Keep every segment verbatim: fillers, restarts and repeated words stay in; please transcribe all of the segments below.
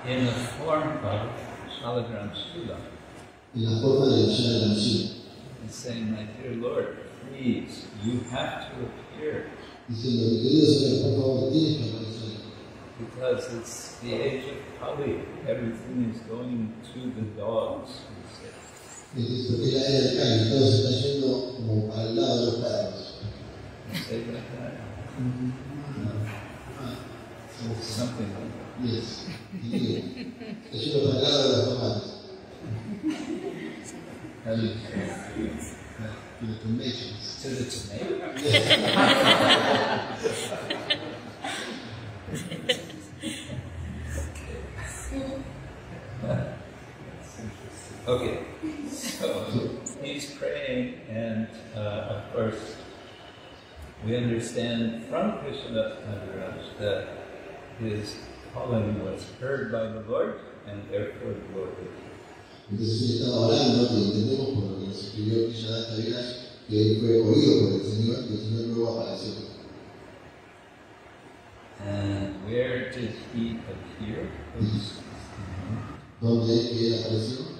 in the form of Shalagram Shila. En la forma de Shalagram Shila. He's saying, my dear Lord, please, you have to appear. Diciendo, mi querido Señor, por favor, tienes que aparecer. Because it's the age of Kali. Everything is going to the dogs, he said. Es porque la era del Kali, todo se está yendo como al lado de los perros. You say it like that? Mm-hmm. Uh, so something like that. Yes. Está yendo para el lado de los tomates. How do you say it? To the tomatoes. To the tomato? Yes. Okay, so he's praying, and uh, of course, we understand from Krishna Maharaj that his calling was heard by the Lord, and therefore the Lord heard him. Entonces él estaba orando, y entendemos por lo que nos escribió Krishna Maharaj, que él fue oído por el Señor, y el Señor luego apareció. And where did he appear? ¿Dónde es que él apareció?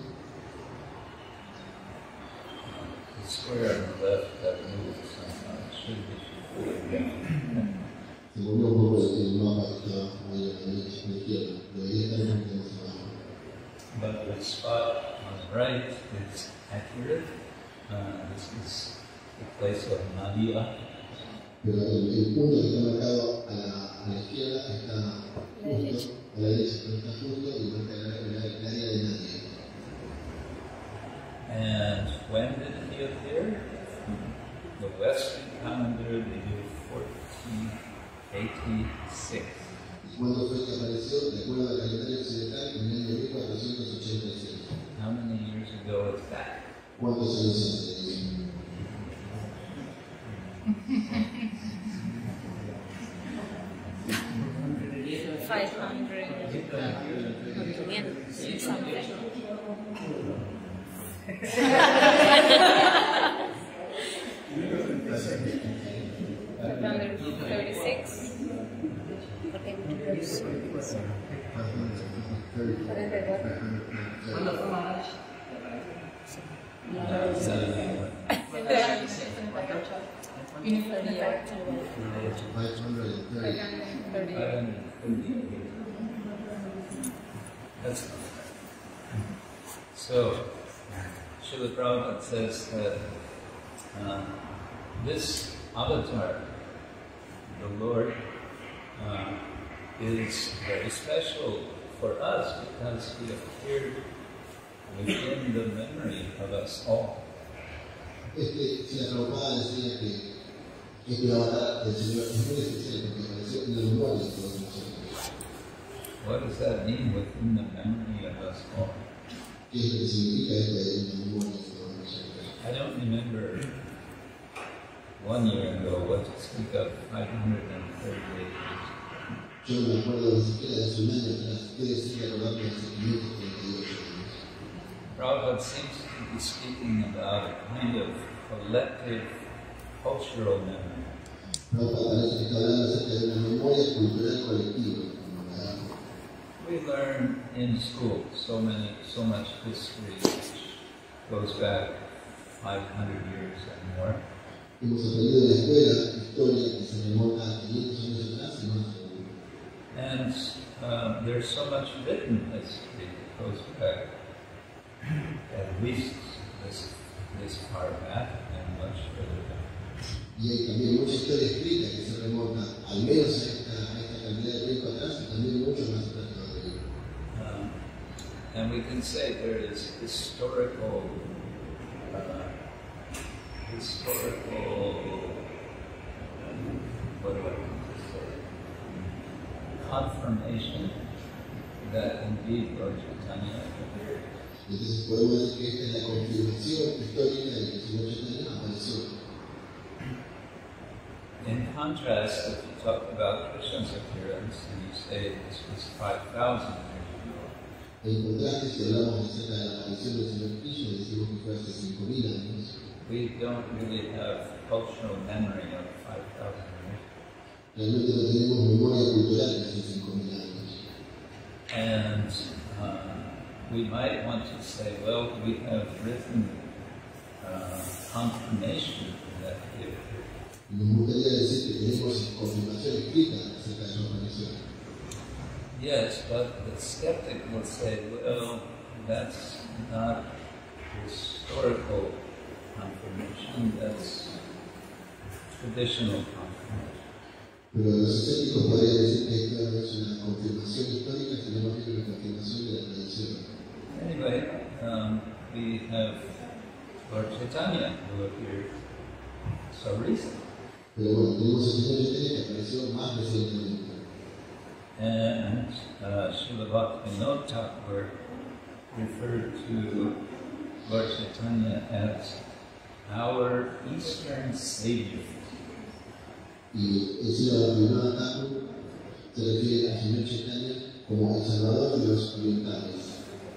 The square on the left that moved somehow. It should be again. Se movió un poco el mapa que estaba ahí a la derecha, a la izquierda. Debería estar un poquito más abajo. But the spot on the right is accurate. Uh, this is the place of Nadia. Pero el, el punto que está marcado a la, a la izquierda está justo, a la derecha, pero está justo y marca el, el, el área de Nadia. And when did he appear? The Western calendar, the year fourteen eighty-six. ¿Cuándo fue que apareció? De acuerdo al calendario occidental, en el año mil cuatrocientos ochenta y seis. How many years ago is that? ¿Cuántos años hace de eso? Five hundred something. Five hundred thirty-six. That's so. Srila Prabhupada says that uh, this avatar, the Lord, uh, is very special for us because he appeared within the memory of us all. Este, si la Prabhupada decía que este avatar del Señor es muy especial porque apareció en la memoria de todos nosotros. What does that mean, within the memory of us all? ¿Qué es lo que significa esto de en la memoria de todos nosotros? I don't remember one year ago what to speak of five hundred thirty-eight years. Yo no me acuerdo ni siquiera de hace un año atrás. ¿Qué decir acordando de hace quinientos treinta y ocho años? Prabhupada seems to be speaking about a kind of collective cultural memory. Prabhupada parece que está hablando acerca de una memoria cultural colectiva. We learn in school so many, so much history which goes back five hundred years and more. Hemos aprendido en la escuela historia que se remonta a quinientos años atrás y más. And um, there's so much written history that goes back at least this, this far back and much further back. Y hay también mucha historia escrita que se remonta al menos a esta, a esta cantidad de tiempo atrás y también mucho más atrás todavía. Um, and we can say there is historical, uh, historical, what do I want to say, confirmation that indeed Lord Chaitanya appeared. Entonces podemos decir que esta es la confirmación histórica de que el Señor Chaitanya apareció. In contrast, if you talk about Krishna's appearance and you say this was five thousand years ago, En contraste, si hablamos acerca de la aparición del Señor Krishna y decimos que fue hace cinco mil años, we don't really have cultural memory of five thousand years. realmente no tenemos memoria cultural de hace cinco mil años. And uh, we might want to say, well, we have written uh, confirmation that he appeared. Nos gustaría decir que tenemos confirmación escrita acerca de su aparición. Yes, but the skeptic will say, well, that's not historical confirmation, that's traditional confirmation. Pero los escépticos podrían decir que esto no es una confirmación histórica, sino más bien una confirmación de la tradición. Anyway, um, we have Lord Chaitanya who appeared so recently. Pero bueno, tenemos el Señor Chaitanya que apareció más recientemente. And uh, Srila Bhaktivinoda Thakur referred to Lord Chaitanya as our Eastern Savior. Y el Señor Bhaktivinoda Thakur se refiere al Señor Chaitanya como el Salvador de los orientales.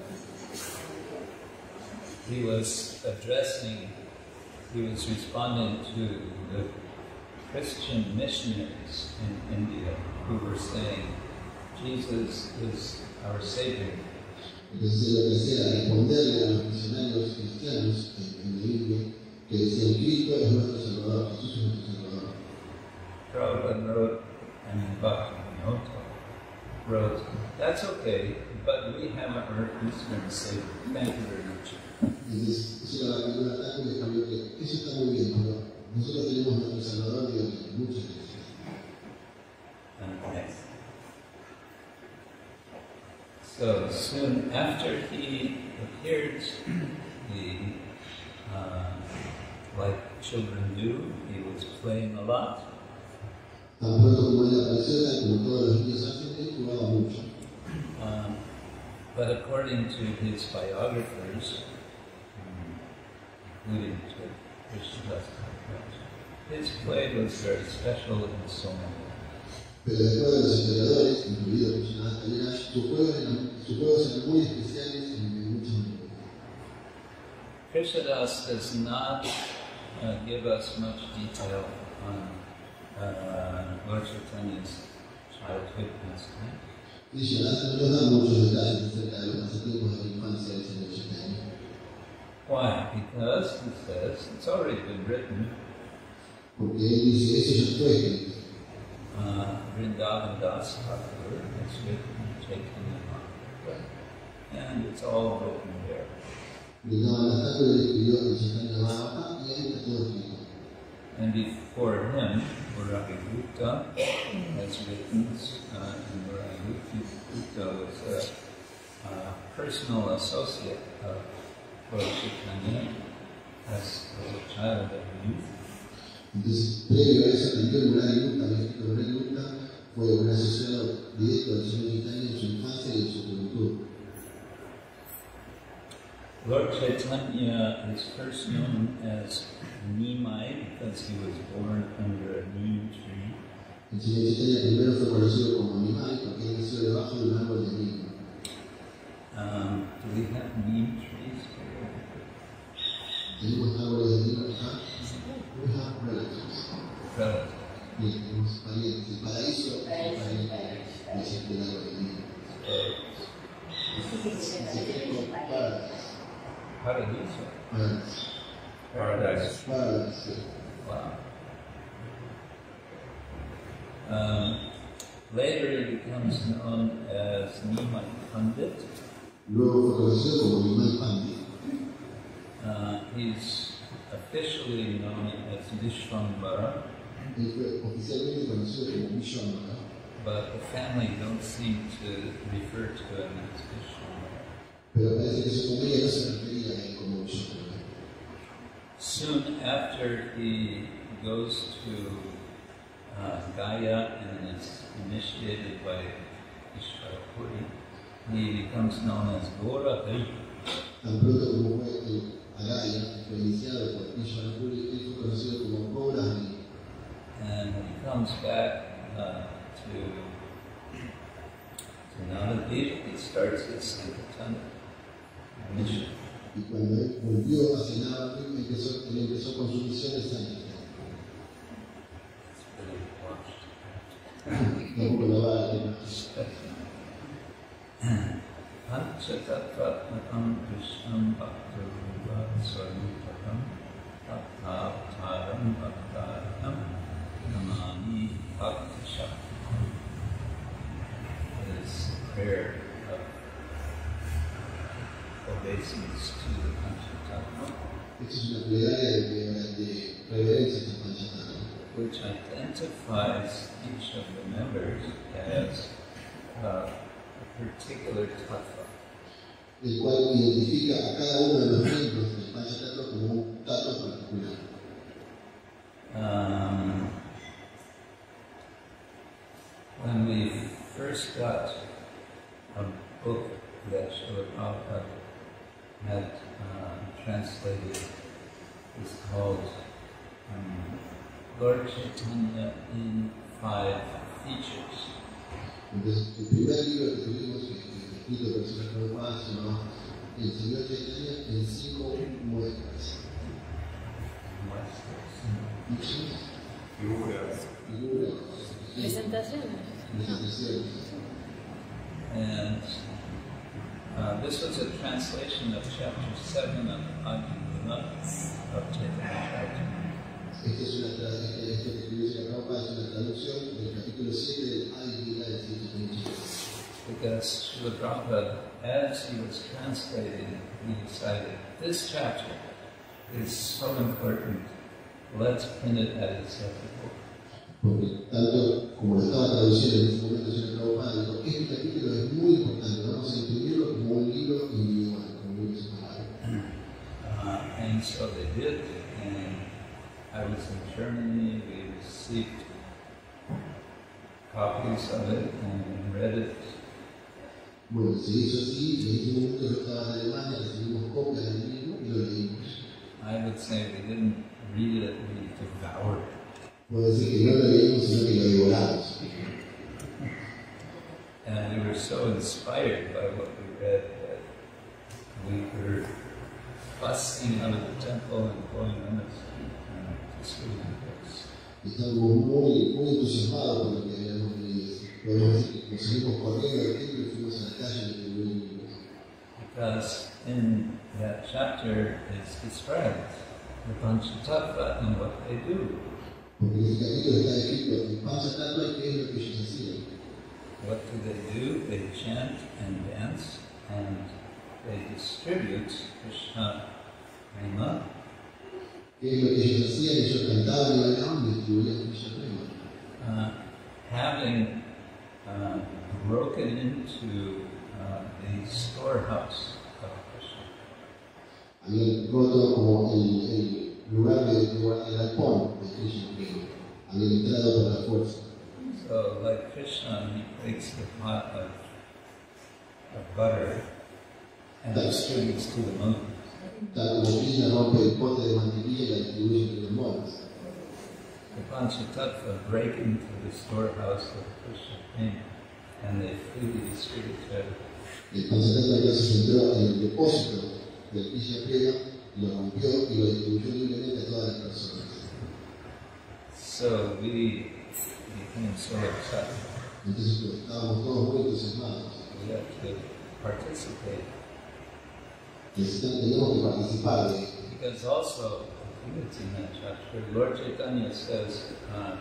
He was addressing, he was responding to the Christian missionaries in India who were saying, Jesus is our Savior. Entonces lo que hacía era responderle a los misionarios cristianos en, en la India que decían Cristo es nuestro Salvador, Jesús es nuestro Salvador. Prabhupada wrote, I mean Bhaktivinoda wrote, that's okay, but we have our Eastern Savior. Thank you very much. Entonces, eso la Bhaktivinoda Thakur le cambió que eso está muy bien, pero nosotros tenemos nuestro Salvador Dios. Muchas gracias. Okay. So soon after he appeared, he, uh, like children do, he was playing a lot. Tan pronto como él apareció, como todos los niños hacen, él jugaba mucho. Um, but according to his biographers, um, including to Krishnadas Thakur, his play was very special in so many ways. Pero después de los historiadores, incluido Krishnadas Thakur, sus juegos eran, sus juegos eran muy especiales en muchas maneras. Krishnadas does not uh, give us much detail on uh, Lord Chaitanya's childhood pastime. Krishnadas no nos da muchos detalles acerca de los pasatiempos de la infancia del Señor Chaitanya. Why? Because, he says, it's already been written. Porque él dice, eso ya fue escrito. Uh, Vrindavan Das Thakur has written Chaitanya Mahaprabhu, and it's all written there. Vrindavan Das Thakur escribió el Chaitanya Mahaprabhu y ahí está todo escrito. And before him, Murari Gupta has written, uh, and Murari Gupta was a uh, personal associate of Lord Chaitanya as a child and youth. Entonces, previo a eso, también Murari Gupta, el escrito Murari Gupta, fue un asociado directo del Señor Chaitanya en su infancia y en su juventud. Lord Chaitanya is first known as Nimai because he was born under a neem tree. El Señor Chaitanya primero fue conocido como Nimai porque él nació debajo de un árbol de neem. Um, do we have neem trees here? Tenemos árboles de neem acá. We have relatives. Relatives. Y tenemos parientes. El paraíso es un pariente del árbol de neem. Significa paradise. Paradiso. Paradise. Paradise. Paradise. Wow. Um, later he becomes known as Nimai Pandit. Luego fue conocido como Nimai Pandit. Uh, he's officially known as Vishwambara, Él fue oficialmente conocido como Vishwambara, but the family don't seem to refer to him as Vishwambara. pero parece que su familia no se refería a él como Vishwambara. Soon after he goes to uh, Gaya and is initiated by Ishvarapuri, he becomes known as Gora Hari. Tan pronto como fue el Agaya, fue iniciado por Ishvarapuri, él fue conocido como Gora Hari. And when he comes back uh, to, to Navadvip, he starts his Sankirtan mission. Y cuando él volvió hacia Navadvip, empezó, él empezó con su misión de Sankirtan. It's really watched. Tampoco lo va a hacer. Panchatattvatmakam Krishnam Bhaktarupa Swarupakam Tattavatam Bhaktaram Namani Bhakti Shakti. It is prayer of obeisance to the Panchatattva, Esta es una plegaria de, de, de reverencia a Panchatattva, which identifies each of the members as uh, a particular tattva. el cual identifica a cada uno de los miembros del Panchatattva como un tattva particular. Um, when we first got a book that Srila Prabhupada had uh, translated, is called um, Lord Chaitanya in Five Features. Entonces, el primer libro que tuvimos, que que escrito por el Señor Prabhupada, se llamaba El Señor Chaitanya en cinco muestras. Muestras. Figuras. Figuras. Presentaciones. Presentaciones. And uh, this was a translation of chapter seven of Adhyatma of Chaitanya Charitamrita. Esta es una tra- esto que escribió el Señor Prabhupada es una traducción del capítulo siete del Adi-Lila del Chaitanya Charitamrita. Because Srila Prabhupada, as he was translating, he decided this chapter is so important, let's print it as a separate book. Porque tanto como lo estaba traduciendo en ese momento el Señor Prabhupada, dijo, este capítulo es muy importante, vamos a imprimirlo como un libro individual, como un libro separado. Uh, and so they did, and I was in Germany, we received copies of it and read it. Bueno, se hizo así, en ese momento yo estaba en Alemania, recibimos copias del libro y lo leímos. I would say we didn't read it, we devoured it. Puedo decir que no lo leímos, sino que lo devoramos. And we were so inspired by what we read that we were busting out of the temple and going on the street and distributing books. Y estábamos muy, muy entusiasmados con lo que habíamos leído. Podemos decir que nos salimos corriendo del templo y fuimos a la calle y distribuimos libros. Because in that chapter is described the Panchatattva and what they do. Porque en ese capítulo está escrito el Panchatattva y qué es lo que ellos hacían. What do they do? They chant and dance and they distribute Krishna Prema, ¿Qué es lo que ellos hacían? Ellos cantaban y bailaban y distribuían Krishna Prema. uh, having uh, broken into uh, the storehouse of Krishna. Habían roto como el, el lugar de, de guardar el arpón de Krishna Prema. Habían entrado por la fuerza. So, like Krishna, he breaks the pot of, of butter and distributes to the monkeys. Tal como Krishna rompe el pote de mantequilla y la distribuye entre los monos. The Panchatattva break into the storehouse of Krishna Prema and they freely distribute to everyone. El Panchatattva entonces entró en el depósito del Krishna Prema, lo rompió y lo distribuyó libremente a todas las personas. So we became so excited. Entonces pues, estábamos todos muy entusiasmados. We had to participate. Necesitan, tenemos que participar de esto. Because also, I think it's in that chapter, Lord Chaitanya says, uh,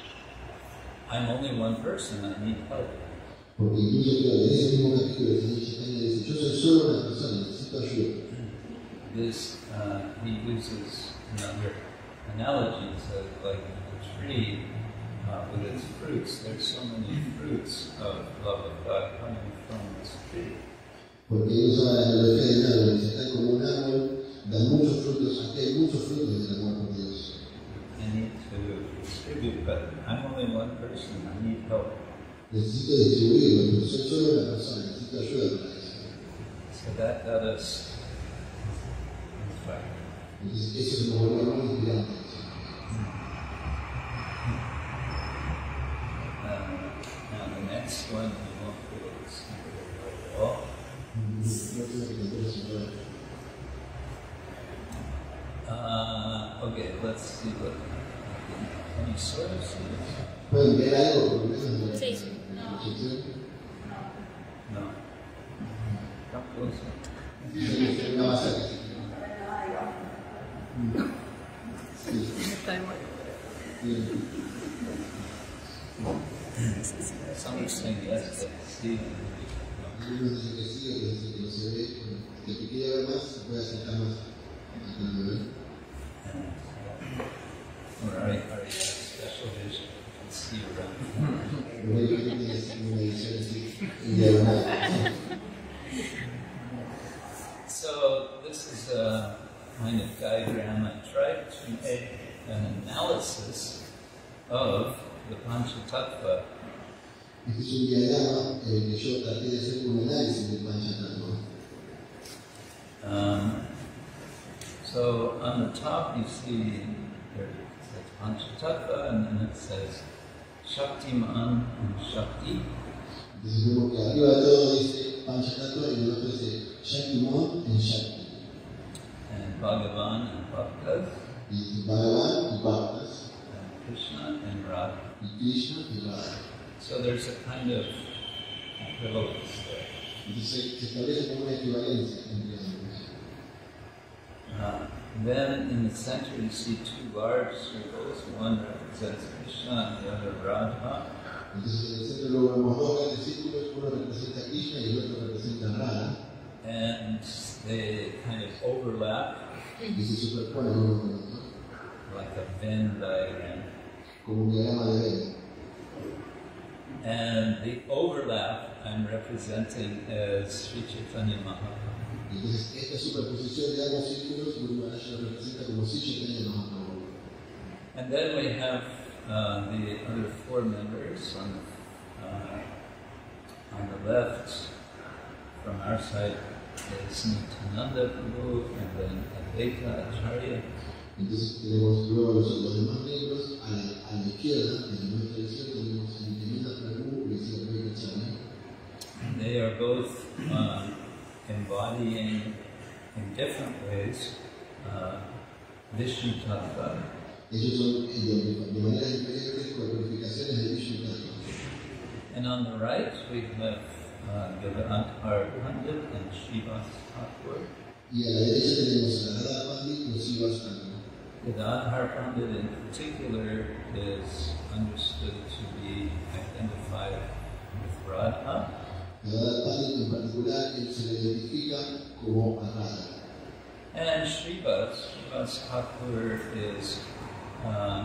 I'm only one person, I need help. Porque incluso creo, en ese mismo capítulo el Señor Chaitanya dice, yo soy solo una persona, necesito ayuda. This, uh, he uses another analogy, so like the tree uh, with its fruits, there's so many fruits of love of God coming from this tree. Porque ellos usan la analogía del árbol, dice, están como un árbol, dan muchos frutos, aquí hay muchos frutos del amor por Dios. I need to distribute, but I'm only one person, I need help. Necesito distribuirlo, pero soy solo una persona, necesito ayuda para eso. So that got us inspired. Entonces eso nos volvió muy inspirantes. Uh, now the next one, we won't be able to see very well at all. No tengo que entender eso ahora. Uh, okay, let's see what. Can you sort of see this? ¿Pueden ver algo por lo menos de la Sí. proyección? No. cosa. Una masacre. Sí. Está de moda. Some are saying yes, but see. Algunos dicen que sí, otros dicen que no se ve. El que quiera ver más se puede acercar más al bebé. Or are you special vision? You can see around. Pero hay gente que tiene una edición así en diagonal. So this is a kind of diagram. I tried to make an analysis of the Panchatattva. Este es un diagrama eh, que yo traté de hacer un análisis del Panchatattva. Um, so on the top you see there it says Panchatattva, and then it says Shaktiman and Shakti. Entonces vemos que arriba de todo dice Panchatattva y en el otro dice Shaktiman and Shakti. And Bhagavan and Bhaktas, Y Bhagavan y Bhaktas, and Krishna and Radha. y Krishna y Radha. So there's a kind of equivalence there. Entonces se establece como una equivalencia entre ambos. Uh, then in the center you see two large circles. One represents Krishna and the other Radha. Entonces en el centro luego vemos dos grandes círculos, uno representa a Krishna y el otro representa a Radha. And they kind of overlap Y se superponen uno con otro, like a Venn diagram. como un diagrama de Venn. And the overlap I'm representing as Sri Chaitanya Mahaprabhu. Entonces esta superposición de ambos círculos, Guru Maharaj lo representa como Sri Chaitanya Mahaprabhu. And then we have uh, the other four members on the, uh, on the left. From our side is Nityananda Prabhu, and then Advaita Acharya. Entonces tenemos luego los, los demás miembros, a la, a la izquierda, en nuestra edición tenemos Nityananda Prabhu y Advaita Acharya. They are both uh, embodying in different ways uh, Vishnu Tattva. Ellos son de, de maneras diferentes corporificaciones de Vishnu Tattva. And on the right we have uh, Gadadhar Pandit and Srivas Thakur. Y a la derecha tenemos a Radha Pandit y Srivas Thakur. Gadadhar Pandit in particular is understood to be identified with Radha. Radha Pandit en particular, él se le identifica como a Radha. And Srivas, Srivas Thakur is uh,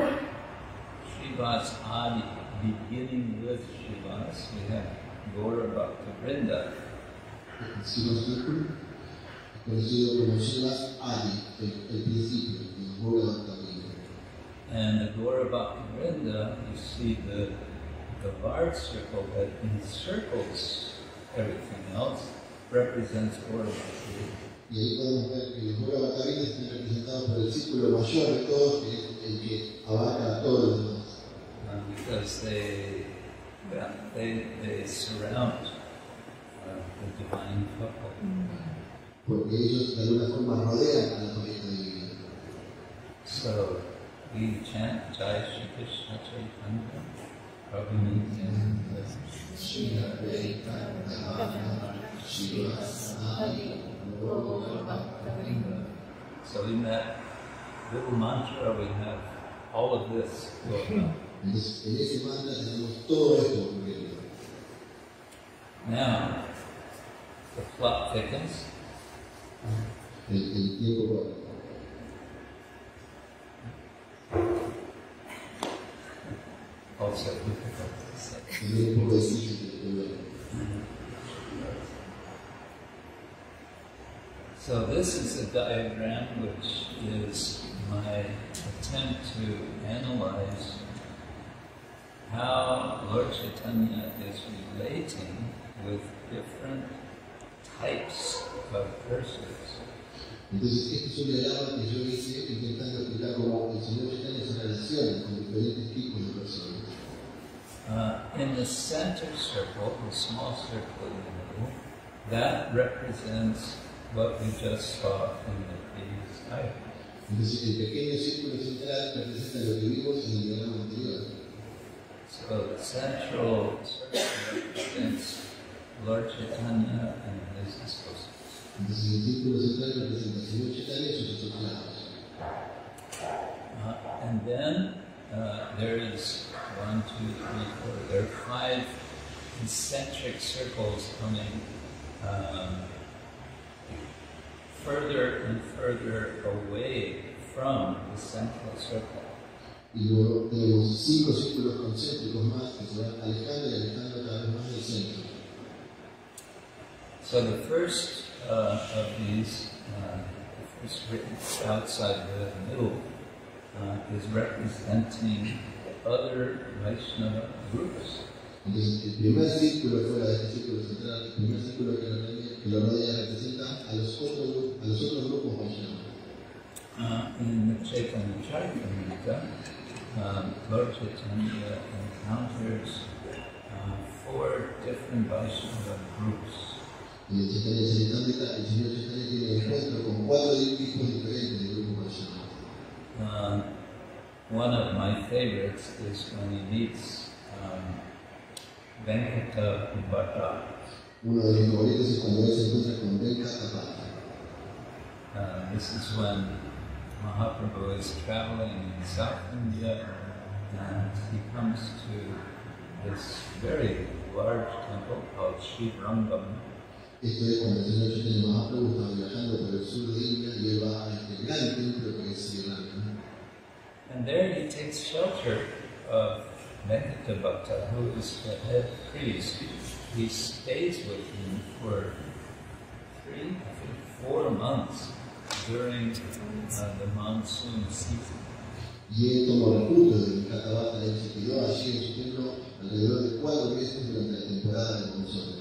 Srivas Adi, beginning with Srivas. We have Gaura Bhakta Vrinda. Srivas Thakur, conocido como Srivas Adi, el, el principio, el Gaura Bhakta Vrinda. And the Gaura Bhakta Vrinda, you see the, the large circle that encircles everything else, represents Gaura Bhakta Vrinda. Y ahí podemos ver que los Gaura Bhakta Vrinda están representados por el círculo mayor de todos, que es el que abarca a todos los demás. Uh, because they, yeah, they, they surround uh, the divine couple. Porque ellos de alguna forma rodean a la pareja divina. So we chant Jai Shri Krishna Chaitanya Prabhu Nityananda Shri Advaita Gadadhar Srivasadi Gaura Bhakta Vrinda. So in that little mantra we have all of this going on. Entonces, en ese mantra tenemos todo esto ocurriendo. Now, the plot thickens. El, el tiempo corre. Also difficult to say. También un poco difícil de entender. So this is a diagram which is my attempt to analyze how Lord Chaitanya is relating with different types of verses. Entonces, este es un diagrama que yo hice intentando explicar cómo el Señor Chaitanya se relaciona con diferentes tipos de personas. Uh, in the center circle, the small circle in the middle, that represents what we just saw in the previous diagram. Entonces, el pequeño círculo central representa lo que vimos en el diagrama anterior. So the central circle represents Lord Chaitanya and his disciples. círculo central representa al Señor Chaitanya y sus asociados. Uh, and then uh, there is one, two, three, four. There are five concentric circles coming um, further and further away from the central circle. Y luego tenemos cinco círculos concéntricos más que se van alejando y alejando cada vez más del centro. So the first uh, of these, uh, the first written outside the middle, uh, is representing other Vaishnava groups. Entonces, el primer círculo fuera de este círculo central, el primer círculo que lo rodea, que lo rodea representa a los otros, a los otros grupos Vaishnava. Uh, in the Chaitanya Charitamrita, um, Lord Chaitanya encounters uh, four different Vaishnava groups. En el Chaitanya Charitamrita, el Señor Chaitanya tiene encuentro con cuatro tipos diferentes de grupos Vaishnava. Uh, one of my favorites is when he meets um, Venkata Bhatta. Uno de mis favoritos es cuando él se encuentra con Venkata Bhatta. Uh, this is when Mahaprabhu is traveling in South India and he comes to this very large temple called Sri Rangam. Esto es cuando el Señor Chaitanya Mahaprabhu estaba viajando por el sur de India y él va a este gran templo que es Sri Rangam. And there he takes shelter of Venkata Bhatta, who is the head priest. He stays with him for three, I think, four months during uh, the monsoon season. Y él tomó refugio de Venkata Bhatta, él se quedó allí en su templo alrededor de cuatro meses durante la temporada de monzón.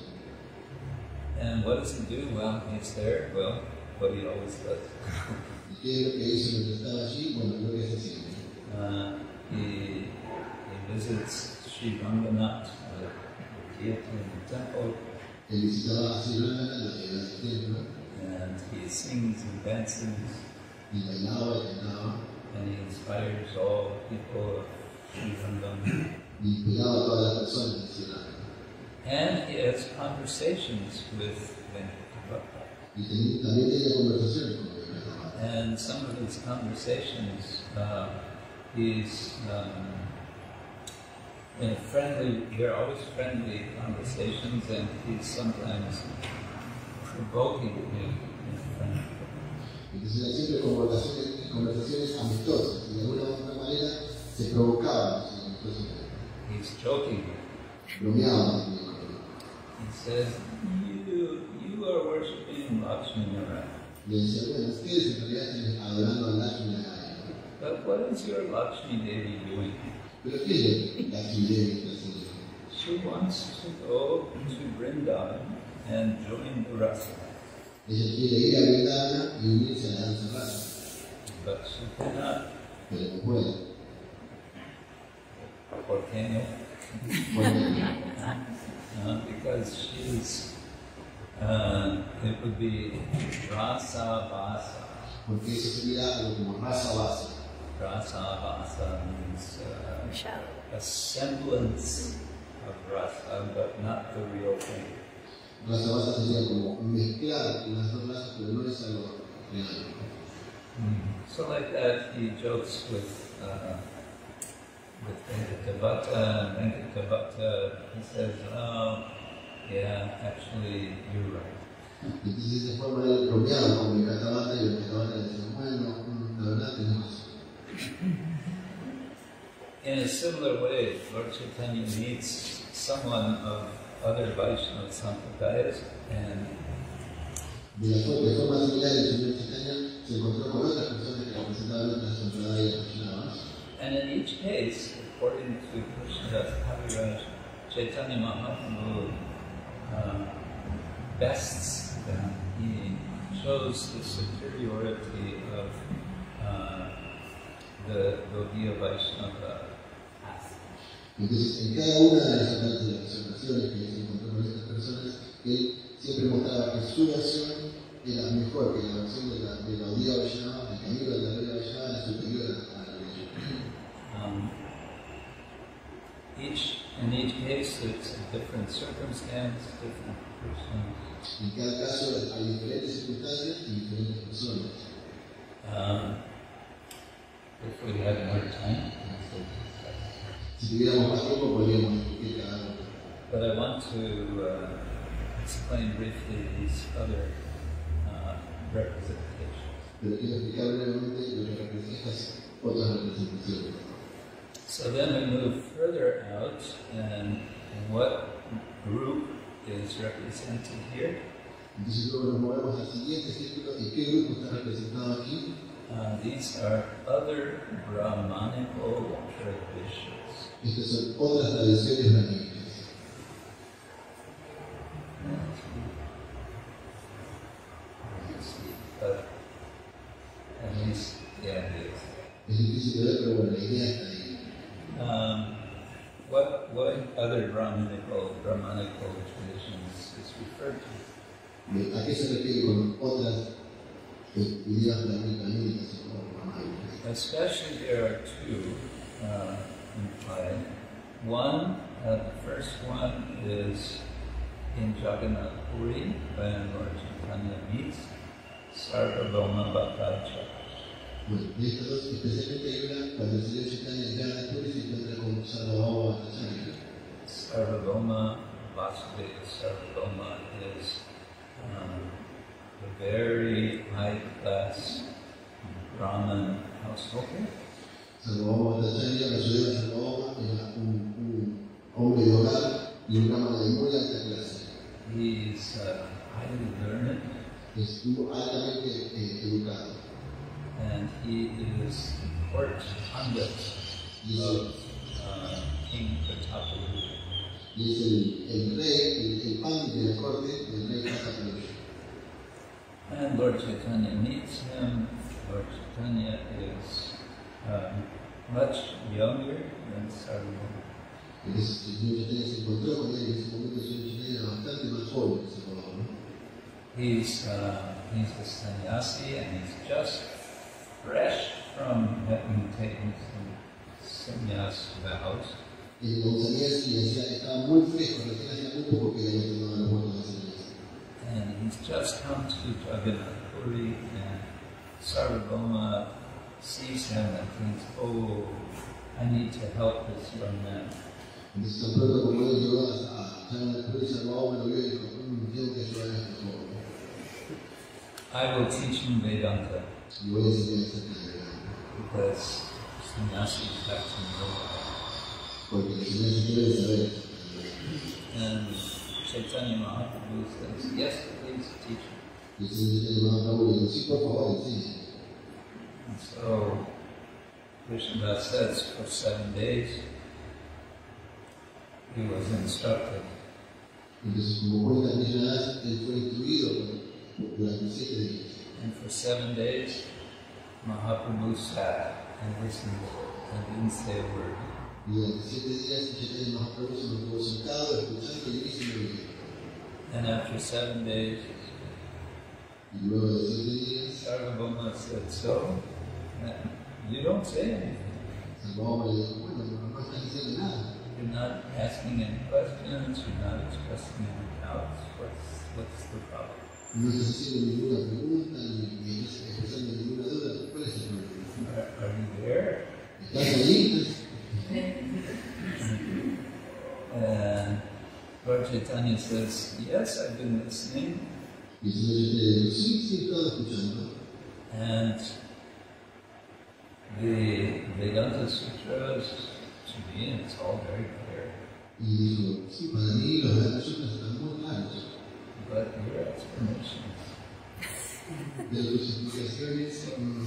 And what does he do while he's there? Well, what he always does. ¿Y qué es lo que hizo mientras estaba allí? Bueno, lo que hace siempre. Uh, he, he visits Sri Ranganath, the deity in the temple, Él visitaba a Sri Ranganath, la deidad del templo, and he sings and dances, y bailaba y cantaba, and he inspires all the people of Sri Rangam. y inspiraba a todas las personas de Sri Ranganath. And he has conversations with Venkata Bhatta. Y ten, también tenía conversaciones con Venkata Bhatta. And some of these conversations, uh, he's um, in a friendly, they're always friendly conversations, and he's sometimes provoking him in a friendly way. Entonces eran siempre conversaciones, conversaciones amistosas, y de alguna u otra manera se provocaban amistosamente. He's joking. Bromeaban también con él. He says, you, you are worshipping Lakshmi Narayana. Le decía, bueno, ustedes en realidad están adorando a Lakshmi Narayana. But what is your Lakshmi Devi doing? Pero ¿qué es Lakshmi Devi está haciendo? She wants to go to Vrindavan and join the rasa. Ella quiere ir a Vrindavana y unirse a la danza rasa, But she cannot. pero no puede. ¿Por qué no? Porque Uh, because she's, uh, it would be rasa vasa. porque eso sería algo como rasa base. Rasa vasa means uh, a semblance of rasa, but not the real thing. Rasa base sería como mezclar las dos razas, pero no es algo real. Mm. So like that, he jokes with uh, with Venkata Bhatta, and Venkata Bhatta, he says, oh, yeah, actually, you're right. Entonces de esa forma él bromeaba con Venkata Bhatta y Venkata Bhatta le decía, bueno, la verdad tenés razón. In a similar way, Lord Chaitanya meets someone of other Vaishnava Sampradayas, and De la forma, de forma similar, el Señor Chaitanya se encontró con otras personas que representaban otras Sampradayas Vaishnavas. and in each case, according to Krishnadas Kaviraj, Chaitanya Mahaprabhu uh, bests them. He shows the superiority of uh, the Gaudiya Vaishnava path. Entonces, en cada una de las, de las ocasiones que se encontró con estas personas, él siempre mostraba que su versión era mejor que la versión de la, de la Gaudiya Vaishnava, el camino de la Gaudiya Vaishnava era superior a la religión. Um, each in each case, it's a different circumstance, different persons. En cada caso hay diferentes circunstancias y diferentes personas. Um, if we had more time, Si tuviéramos más tiempo, podríamos discutir cada uno. but I want to uh, explain briefly these other uh, representations. Pero quiero explicar brevemente lo que representa estas otras representaciones. So then we move further out, and what group is represented here? Entonces luego nos movemos al siguiente círculo. ¿Y qué grupo está representado aquí? Uh, these are other Brahmanical traditions. Estas son otras tradiciones brahmánicas. But at least, yeah, it is. Es difícil de ver, pero bueno, la idea está ahí. Um, what, what other Brahmanical, Brahmanical traditions is referred to? ¿A qué se refiere con otras eh, ideas brahmánicas o brahmánicas? Especially there are two uh, implied. One, uh, the first one is in Jagannath Puri, when Lord Chaitanya meets Sarvabhauma Bhattacharya. Bueno, de estas dos, especialmente hay una cuando el señor Chaitanya en Jagannath Puri se encuentra con Sarvabhauma Bhattacharya. Sarvabhauma Vasudeva Sarvabhauma is um, a very high-class Brahmin householder. Sarvabhauma Bhattacharya, Vasudeva Sarvabhauma, era un, un hombre de hogar y un brahmana de muy alta clase. He's uh, highly learned, Es altamente eh, educado. and he is court pandit Y es, of uh, King Pratapaluru. y es el, el rey, el, el pan de la corte del rey Pratapaluru. And Lord Chaitanya meets him. Lord Chaitanya is um, much younger than Sarvabhauma. Entonces el señor Chaitanya se encontró con él. En ese momento el señor Chaitanya era bastante más joven que Sarvabhauma. He's, uh, he's a sannyasi, and he's just fresh from having taken some sannyas vows. El sannyasi decía que estaba muy fresco, recién hacía muy poco que le había tomado la puerta de sannyasi. And he's just come to Jagannath Puri, and Sarvabhauma sees him and thinks, oh, I need to help this young man. Entonces tan pronto como él llegó a Jagannath Puri, Sarvabhauma lo vio y dijo, mmm, tengo que ayudar a este joven. I will teach him Vedanta, Y voy a enseñar esta carrera. because sannyasis have to know that. Porque el sannyasi debe saber. And Chaitanya Mahaprabhu says, yes, please teach him. Y el señor Chaitanya Mahaprabhu le dijo, sí, por favor, enseñe. And so, Krishnadas says, for seven days, he was instructed. Entonces, como cuenta Krishnadas, él fue instruido por- durante siete días. And for seven days, Mahaprabhu sat and listened and didn't say a word. Y durante siete días, Chaitanya Mahaprabhu se mantuvo sentado, escuchando y sin oír. And after seven days, Y luego de siete días, Sarvabhauma said, so, you don't say anything. Sarvabhauma le dijo, bueno, no, no estás diciendo nada. You're not asking any questions, you're not expressing any doubts. What's, what's the problem? No estás haciendo ninguna pregunta, ni, ni estás expresando ninguna duda. ¿Cuál es el problema? Are, are you there? ¿Estás ahí? And Lord Chaitanya says, yes, I've been listening. Y el señor Chaitanya le dijo, sí, sí, he estado escuchando. And the Vedanta Sutras, to me, it's all very clear. Y dijo, sí, para mí los Vedantas están muy claros. But your explanations, De tus explicaciones,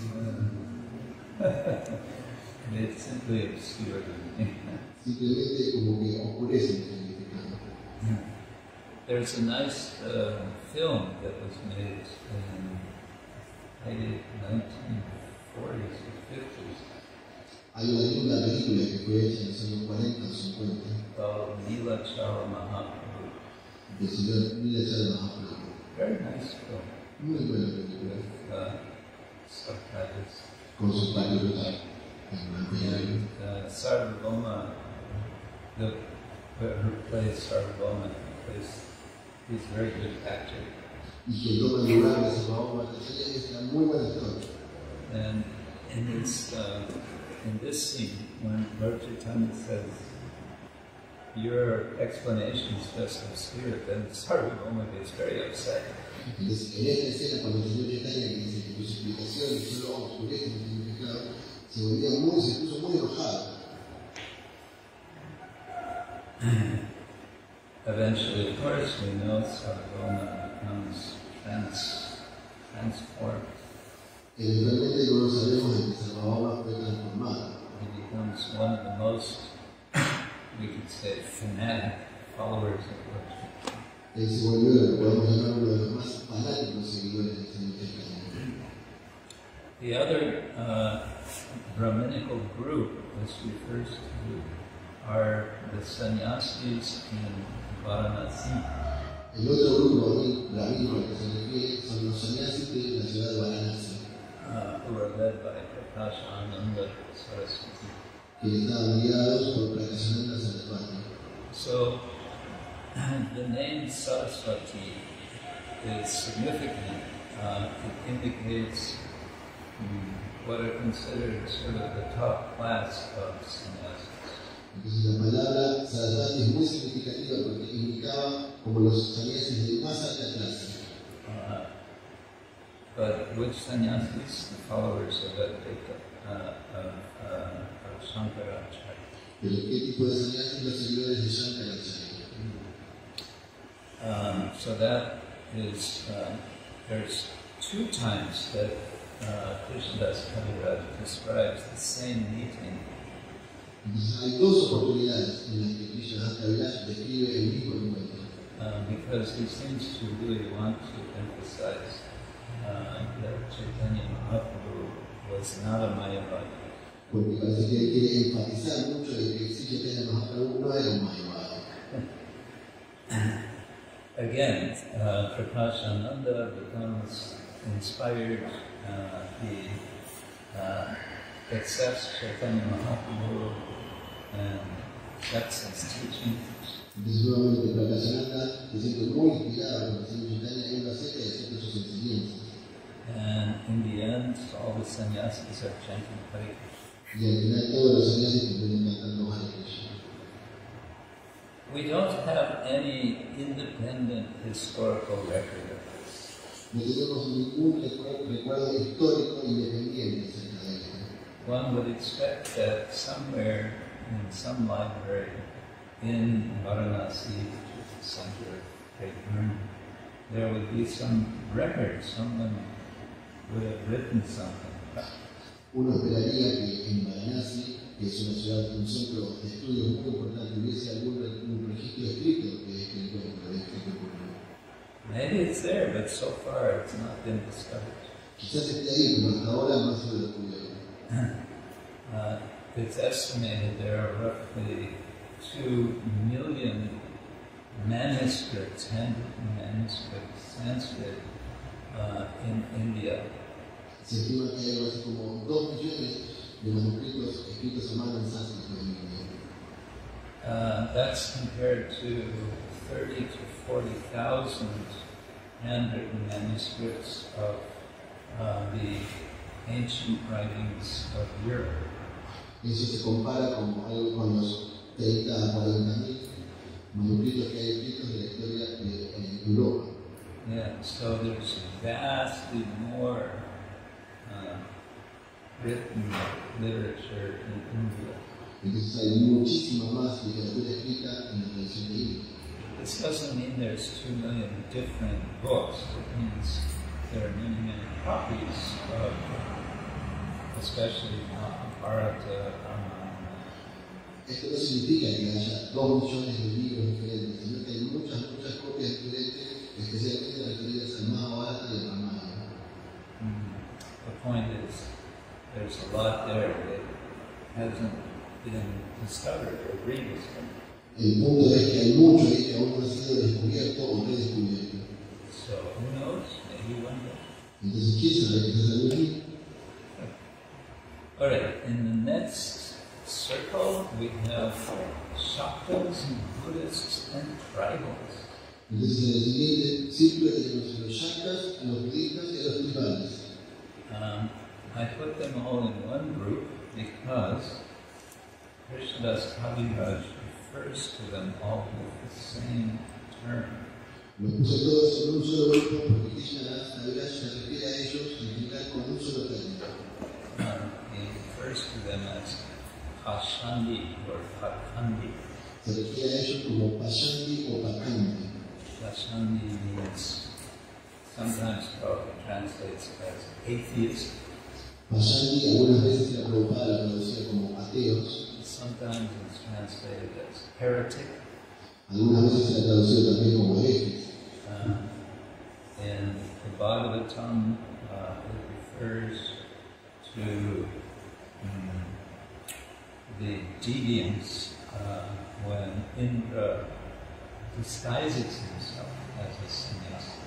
they simply obscure me. simplemente como que oscurecen el significado. There's a nice uh, film that was made in maybe nineteen forties or fifties Hay una linda película que fue hecha en los años cuarenta o cincuenta called Neela Chara Mahaprabhu. del señor Nilachara Mahaprabhu. Very nice film. Muy buena película, Uh, subtitles. con sus varios en blanco y negro. And uh, Sarvabhauma, the who plays Sarvabhauma, plays, he's a very good actor. Y quien toma el lugar de Sarvabhauma Bhattacharya es un muy buen actor. And in this, uh, in this scene, when Lord Chaitanya says, your explanation is just obscure, then Sarvabhauma is very upset. Entonces, en esta escena, cuando el señor Chaitanya dice que tus explicaciones solo oscurecen el significado, se volvía muy, se puso muy enojado. Eventually, of course, we know Sarvabhauma becomes trans, transformed. Eventualmente, no sabemos que Sarvabhauma fue transformado. He becomes one of the most, we could say, fanatic followers of Lord. Él se volvió lo que podemos llamar uno de los más fanáticos seguidores del señor Chaitanya. The other uh, Brahminical group this refers to are the sannyasis in Varanasi. El otro grupo brahmino al que se refiere son los sannyasis de la ciudad de Varanasi, uh, who are led by Prakash Ananda Saraswati. que estaban guiados por Prakashananda Saraswati. So, the name Saraswati is significant. Uh, it indicates um, what are considered sort of the top class of sannyasis. Entonces la palabra Saraswati es muy significativa porque indicaba como los sannyasis de más alta clase. Uh, but which sannyasis? The followers of Advaita, uh, of, uh, of Shankaracharya. Pero ¿qué tipo de sannyasis? Los seguidores de Shankaracharya. Um, so that is, uh, there's two times that uh, Krishnadas Kaviraj describes the same meeting. Entonces hay dos oportunidades en las que Krishnadas Kaviraj describe el mismo encuentro. Uh, because he seems to really want to emphasize uh, that Chaitanya Mahaprabhu was not a Mayavadi. Porque parece que él quiere enfatizar mucho de que si Chaitanya Mahaprabhu no era un Mayavadi. Again, uh, Prakash Ananda becomes inspired. Uh, he uh, accepts Chaitanya Mahaprabhu and accepts his teaching. Entonces nuevamente Prakashananda se siente muy inspirado por el señor Chaitanya y él lo acepta y acepta sus enseñanzas. And in the end, all the sannyasis are chanting Hare Krishna. Y al final todos los sannyasis terminan cantando Hare Krishna. We don't have any independent historical record of this. No tenemos ningún recuerdo histórico independiente acerca de esto. One would expect that somewhere in some library in Varanasi, which is the center of great learning, there would be some record, someone would have written something about this. Uno esperaría que en Varanasi, que es una ciudad, un centro de estudios muy importante, hubiese algún un registro escrito de este encuentro, de este encuentro. Maybe it's there, but so far it's not been discovered. Quizás esté ahí, pero hasta ahora no ha sido descubierto. Uh, it's estimated there are roughly two million manuscripts, handwritten manuscripts, Sanskrit, uh, in India. Se estima que hay algo así como dos millones de manuscritos escritos a mano en sánscrito en India. Uh, that's compared to thirty to forty thousand handwritten manuscripts of uh, the ancient writings of Europe. Eso se compara con, algo, con los treinta a cuarenta mil manuscritos que hay escritos de la historia de eh, Europa. Yeah, so there's vastly more uh, written literature in India. Entonces hay muchísima más literatura escrita en la tradición de India. This doesn't mean there's two million different books. It means there are many, many copies of, especially Mahabharata, Ramayana. Esto no significa que haya dos millones de libros diferentes, sino que hay muchas, muchas copias diferentes, especialmente referidas al Mahabharata y al Ramayana. Mm. The point is, there's a lot there that hasn't been discovered or rediscovered. El punto es que hay mucho ahí que aún no ha sido descubierto o redescubierto. So, who knows? Maybe one day. Entonces, ¿quién sabe qué es algo aquí? All right, in the next circle, we have Shaktas, Buddhists, and tribals. Entonces en el siguiente círculo tenemos a los Shaktas, a los budistas y a los tribales. Um, I put them all in one group because Krishnadas Kaviraj refers to them all with the same term. Los puse todos en un solo grupo porque Krishnadas Kaviraj se refiere a ellos en general con un solo término. Um, he refers to them as Pashandi or Pakandi. Se refiere a ellos como Pashandi o Pakandi. Pashandi means, sometimes Prabhupada translates as atheist. Pashandi algunas veces la Prabhupada la traducía como ateos. Sometimes it's translated as heretic. Algunas veces se la traducía también como herejes. Um, in the Bhagavatam, uh, it refers to um, the deviants uh, when Indra disguises himself as a sannyasi.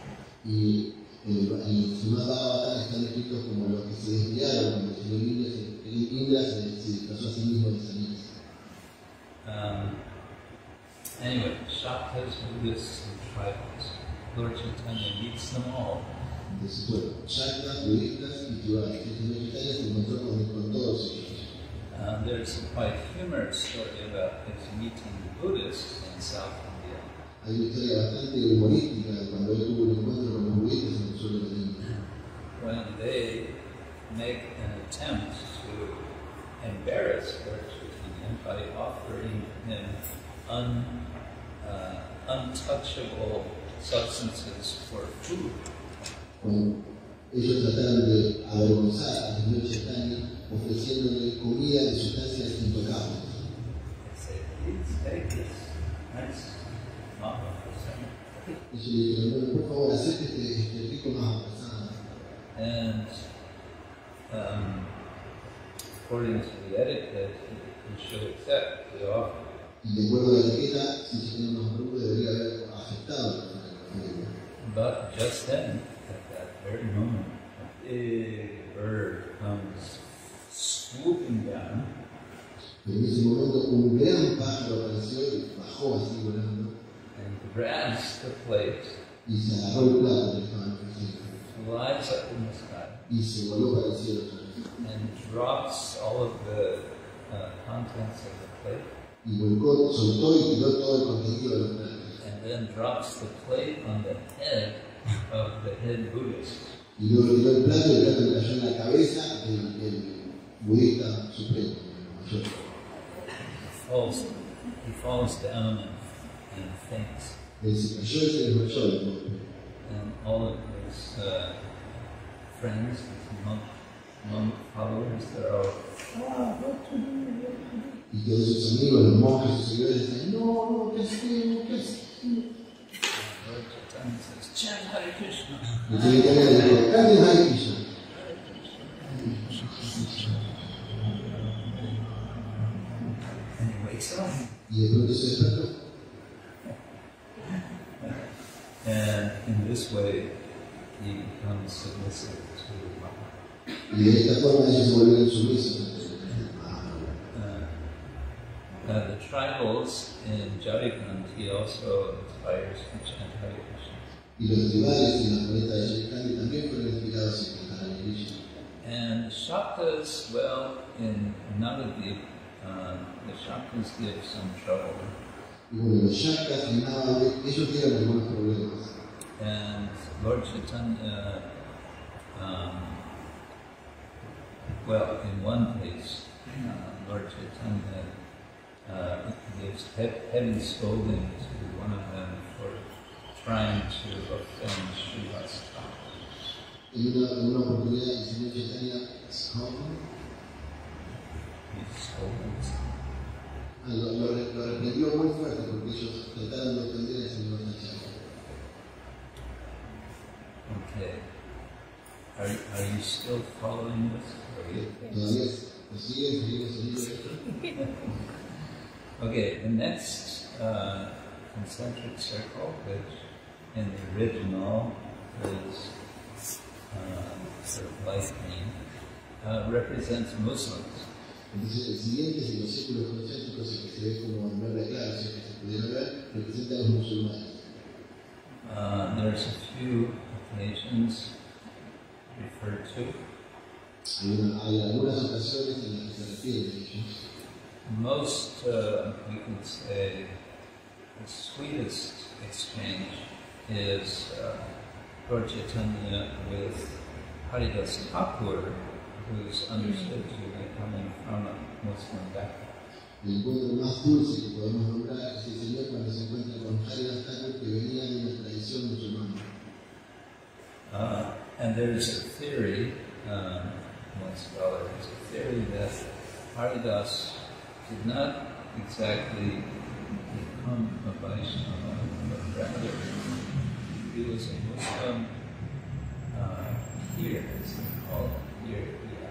Y en el Srimad Bhagavatam están escritos como los que se desviaron cuando el señor Indra se, el Indra se, se disfrazó a sí mismo de sannyasi. Um, anyway, Shaktas, Buddhists, and tribals. Lord Chaitanya meets them all. Entonces, bueno, Shaktas, budistas y tribales. El señor Chaitanya se encontró con, con todos ellos. Uh, there's a quite humorous story about his meeting Buddhists in South India. Hay una historia bastante humorística cuando él tuvo un encuentro con los budistas en el suelo de India. When they make an attempt to embarrass Lord Chaitanya by offering him un, uh, untouchable substances for food. Cuando ellos trataron de avergonzar al señor Chaitanya ofreciéndole comida de sustancias intocables. They say, please take this nice Mahaprasad. Ellos le dijeron, bueno, por favor, acepte este, este rico Mahaprasad. And um, according to the etiquette, he should accept the offer. Y de acuerdo a la etiqueta, si el señor Mahaprabhu debería haber aceptado la oferta. But just then, at that very moment, a big bird comes swooping down. Pero en ese momento un gran pájaro apareció y bajó así volando And grabs the plate, y se agarró el plato que estaban ofreciendo flies up in the sky, y se voló para el cielo otra vez. and drops all of the uh, contents of the plate, Y volcó, soltó y tiró todo el contenido de los platos. and then drops the plate on the head of the head Buddhist. Y luego tiró el plato y el plato le cayó en la cabeza del, del budista supremo, el mayor. Falls, he falls down and, and faints. Él se cayó y se desmayó de golpe. And all of his uh, friends, his monk, monk followers, they're all, ah, what to do, what to do? Y todos sus amigos, los monjes, sus seguidores decían, no, no, ¿qué hacemos? ¿Qué hacemos? Lord Chaitanya says, chant Hare Krishna. Y el señor Chaitanya le dijo, canten Hare Krishna. And he wakes up. Y de pronto se despertó. And in this way, he becomes submissive to Mahaprabhu. Y de esta forma ellos se volvieron sumisos ante el Mahaprabhu. Uh, uh, the tribals in Jharkhand, he also inspires to chant Hare Krishna. Y los tribales en la planeta de Jharkhand también fueron inspirados en cantar Hare Krishna. And Shaktas, well, in Navadvip, uh, the Shaktas give some trouble. Y bueno, los Shaktas en Navadvip, ellos tienen algunos problemas. And Lord Chaitanya, um, well, in one case, uh, Lord Chaitanya uh, gives he- heavy scolding to one of them for trying to offend Srivastava. En una, en una oportunidad, el señor Chaitanya ¿cómo? He scolds. Ah, lo, lo, lo reprendió muy fuerte porque ellos trataron de ofender al señor Chaitanya. Okay. Are, are you still following this? Are you- Todavía lo siguen, seguimos el libro esto. Okay, the next uh, concentric circle, which in the original is uh, sort of light green, uh, represents Muslims. Entonces, el siguiente es los círculos concéntricos, el que se ve como en verde claro, si es que se pudiera ver, representa a los musulmanes. Uh, there's a few occasions referred to. Hay, una, hay algunas ocasiones en las que se refiere a ellos. Most, uh, we could say, the sweetest exchange is uh, Lord Chaitanya with Haridas Thakur, who's understood to be coming from a Muslim background. El encuentro más dulce que podemos nombrar es el Señor cuando se encuentra con Haridas Thakur, que venía de una tradición musulmana. Uh, and there's a theory, um, one scholar has a theory that Haridas did not exactly become a Vaishnava, but rather he was a Muslim uh, here, as they call it, here.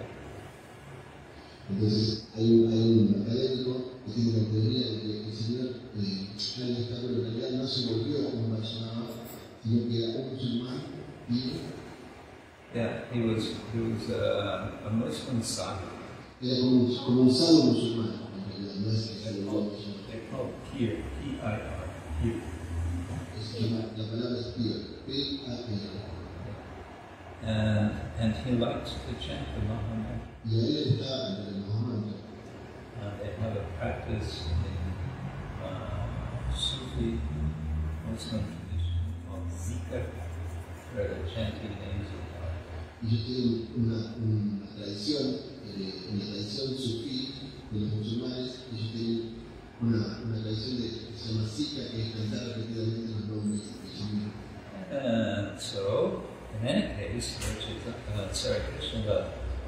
Entonces, hay un, hay un académico que tiene la teoría de que el Señor eh, Haridas Thakur en realidad no se volvió un Vaishnava, sino que era un musulmán y Yeah, he was he was a, a Muslim sadhu. era como un, como un sadhu musulmán, en realidad, no es que se They're volvió called, musulmán. they're called Pir, P I R, Pir. Es que la, la palabra es pir, P A R. And and he liked to chant the Mahamudra. Y a él le gustaba cantar el Mahamudra. Uh, they have a practice in uh, Sufi Muslim tradition called zikr, where they're chanting names of God. Y ellos tienen una, una tradición, eh, una tradición sufí de los musulmanes, ellos tienen una, una tradición de, que se llama zikr, que es cantar repetidamente los nombres de Señor. And so, in any case, Lord Chaitanya, uh, sorry, Krishna,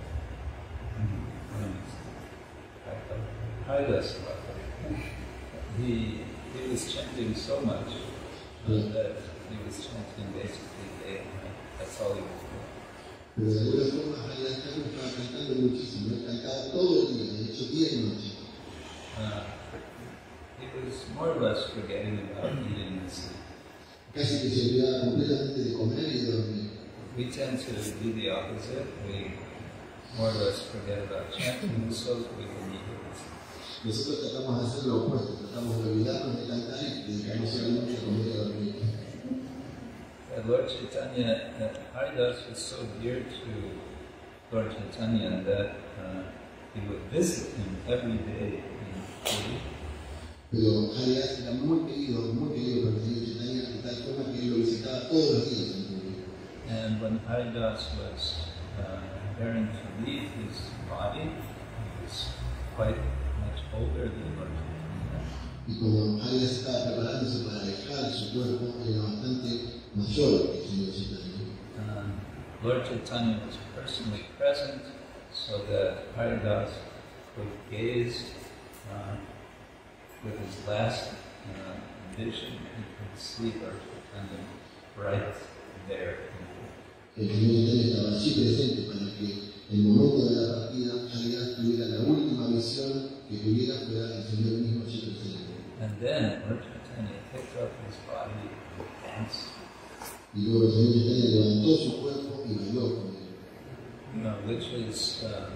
Haridas Thakur, he he was chanting so much uh, that he was chanting basically day and night. That's all he was doing. Pero de alguna forma Haridas Thakur estaba cantando muchísimo, él cantaba todo el día, de hecho día y noche. Uh, he was more or less forgetting about eating and sleep. Casi que se olvidaba completamente de comer y de dormir. We tend to do the opposite. We more or less forget about chanting so that we can eat and sleep. Nosotros tratamos de hacer lo opuesto, tratamos de olvidarnos de cantar y dedicarnos solamente a comer y a dormir. Uh, Lord Chaitanya, uh, Haridas was so dear to Lord Chaitanya that uh, he would visit him every day in Puri. Pero Haridas era muy querido, muy querido por el Señor Chaitanya, de tal forma que él lo visitaba todos los días en Puri. And when Haridas was uh, preparing to leave his body, he was quite much older than Lord Chaitanya. Y cuando Haridas estaba preparándose para dejar su cuerpo, era bastante mayor que el Señor Chaitanya. Um, Lord Chaitanya was personally present so that Haridas could gaze uh, with his last uh, vision, he could see Lord Chaitanya right there. El Señor Chaitanya estaba allí presente para que en el momento de la partida Haridas tuviera la última visión que tuviera fuera el Señor mismo allí presente. And then Lord Chaitanya picked up his body and danced. Y luego el Señor Chaitanya levantó su cuerpo y bailó con él. You know, which is, um,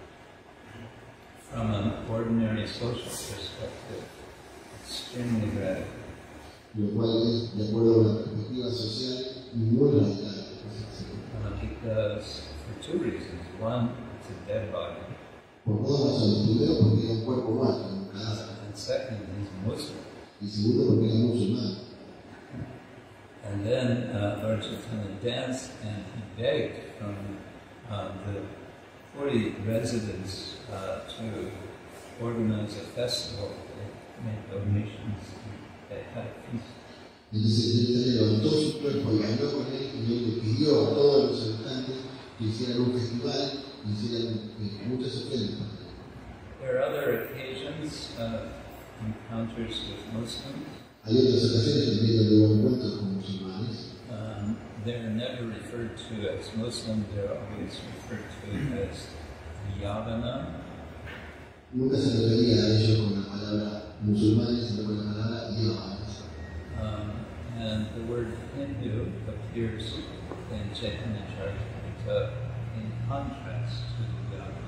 from an ordinary social perspective, extremely radical. Lo cual es, de acuerdo a una perspectiva social, muy radical. Uh, because, for two reasons. One, it's a dead body. Por dos razones. Primero, porque era un cuerpo muerto, un cadáver. And second, he's Muslim. Y segundo, porque era musulmán. And then uh, Lord Chaitanya danced and he begged from uh, the forty residents uh, to organize a festival. They made donations. They had a feast. Entonces el Señor levantó su cuerpo y bailó con él y él le pidió a todos los habitantes que hicieran un festival y hicieran eh, muchas ofrendas. There are other occasions, uh, encounters with Muslims. Hay otras ocasiones también donde hubo encuentros con musulmanes. Um, they're never referred to as Muslim, they're always referred to as Yavana. Nunca se refería a ellos con la palabra musulmanes, sino con la palabra yavanas. Um, and the word Hindu appears in Chaitanya Charitamrita in contrast to Yavana.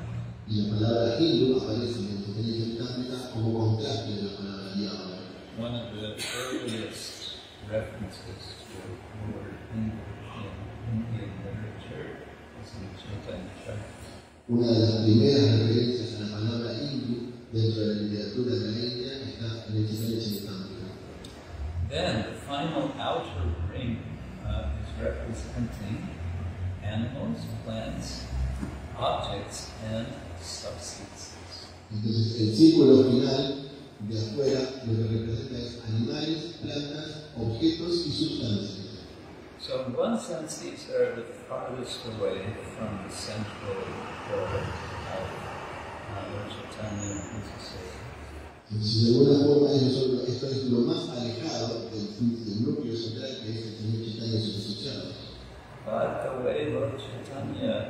Y la palabra Hindu aparece en el Upanishad Charitamrita como contraste de la palabra diablo. One of the earliest references to the word Hindu in Indian literature is in Chaitanya Charitamrita. Una de las primeras referencias a la palabra hindu dentro de la literatura de la India está en el Chaitanya Charitamrita. Then the final outer ring uh, is representing animals, plants, objects, and substances. Entonces el círculo final de afuera lo que representa es animales, plantas, objetos y sustancias. So in one sense, these are the farthest away from the central core of uh, Lord Chaitanya and his associates. Entonces, de alguna forma, ellos son, esto es lo más alejado del, del núcleo central que es el Señor Chaitanya y sus asociados. But the way Lord Chaitanya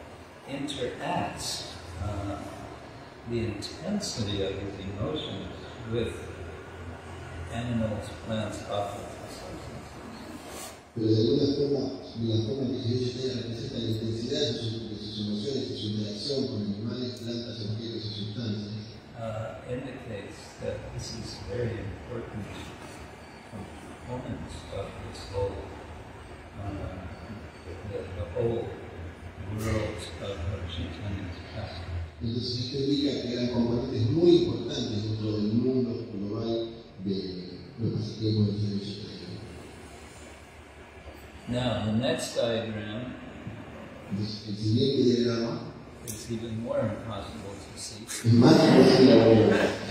interacts, uh, the intensity of his emotions with animals, plants, objects, and substances. Pero de alguna forma, de la forma que el Señor Chaitanya representa la intensidad de sus, de sus emociones y su interacción con animales, plantas, objetos y sustancias, Uh, indicates that this is very important component of this whole, uh, the, the whole world of, of Chaitanya's past. Entonces esto indica que eran componentes muy importantes dentro del mundo global de los pasatiempos del Señor Chaitanya. Now, the next diagram Entonces, el siguiente diagrama is even more impossible to see. es más imposible aún.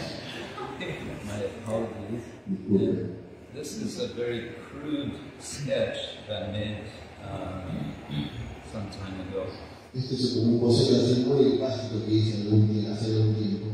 My apologies. Disculpe. This is a very crude sketch that I made um, some time ago. Este es como un boceto así muy básico que hice algún día, hace algún tiempo.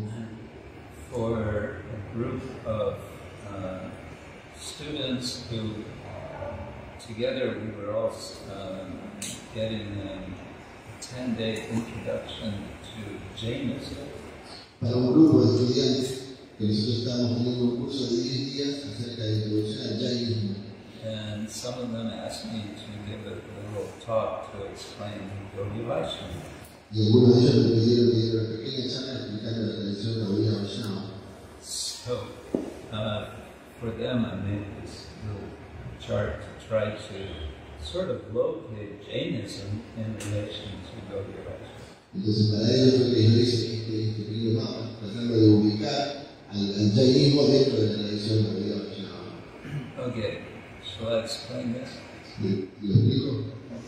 For a group of uh, students who, together, we were all um, getting a ten-day introduction to Jainism. Para un grupo de estudiantes que nosotros estábamos teniendo un curso de diez días acerca de introducción al Jainismo. And some of them asked me to give a little talk to explain Yogi Vaishnava. Y algunos de ellos me pidieron que diera una pequeña charla explicando la tradición de Gaudiya Vaishnava. So, uh, for them I made this little chart to try to sort of locate Jainism in relation to Gaudiya Vaishnava. Entonces para ellos fue que yo hice este, este pequeño mapa, tratando de ubicar al, al Jainismo dentro de la tradición de Gaudiya Vaishnava. Okay, shall I explain this? ¿Y lo explico?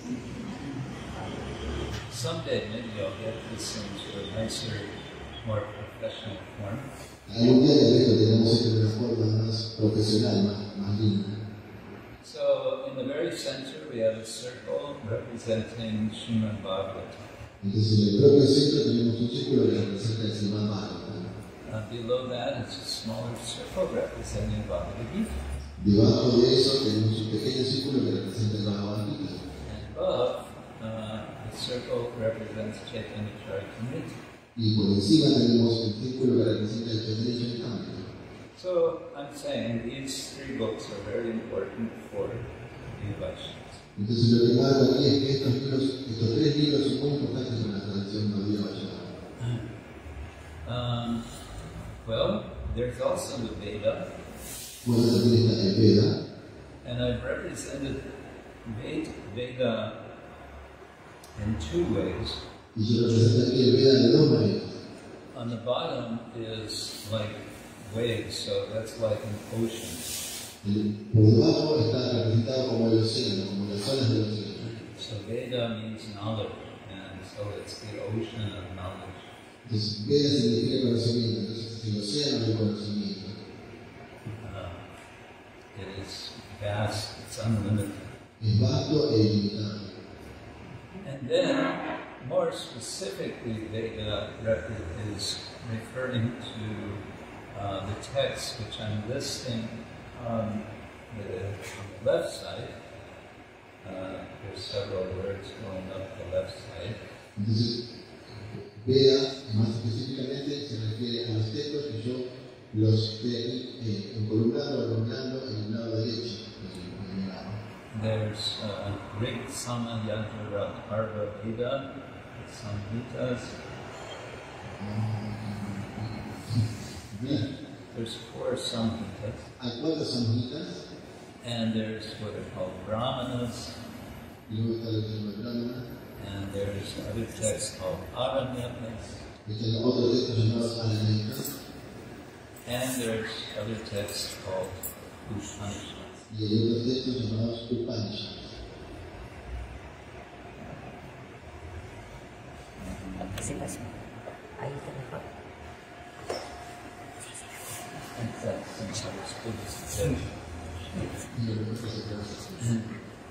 Someday maybe I'll get this into a nicer, more professional form. Algún día tal vez lo tengamos hecho de una forma más profesional, más, más linda. So, in the very center we have a circle representing Srimad Bhagavatam. Entonces en el propio centro tenemos un círculo que representa el Srimad Bhagavatam. Uh, below that is a smaller circle representing Bhagavad Gita. Debajo de eso tenemos un pequeño círculo que representa el Bhagavad Gita. And above, uh, the circle represents Chaitanya Charitamrita. Y por encima tenemos el círculo que representa el Chaitanya Charitamrita. So, I'm saying these three books are very important for the Vaishnavas. Entonces lo que marco aquí es que estos, libros, estos tres libros son muy importantes en la tradición Gaudiya Vaishnava. Um, well, there's also the Veda. Bueno, también está el Veda. And I've represented Veda in two ways. Y yo represento aquí el Veda de dos maneras. On the bottom is like waves, so that's like an ocean. El, por debajo está representado como el océano, como las olas del océano. So Veda means knowledge, and so it's the ocean of knowledge. Entonces, Veda significa conocimiento, entonces es el océano del conocimiento. Uh, it is vast, it's unlimited. Es vasto e ilimitado. And then, more specifically, Veda is referring to uh, the text which I'm listing on the, on the left side. Uh, there's several words going up the left side. Entonces, Veda, más específicamente, se refiere a los textos que yo los estoy aquí eh, encolumnando o nombrando en el lado derecho. En el lado. There's uh, Rig, Sama, Yajur, Atharva, Veda, Samhitas, Bien. There's four samhitas, Hay cuatro samhitas, and there's what are called brahmanas, y luego está el tema de Brahmana, and there's other texts called aranyakas, y está otro texto llamado Aranyakas, and there's other texts called Upanishads. y hay otros textos llamados Upanishads. Participación. Ahí está mejor. And that's some Buddhist tradition. Y lo que se trata.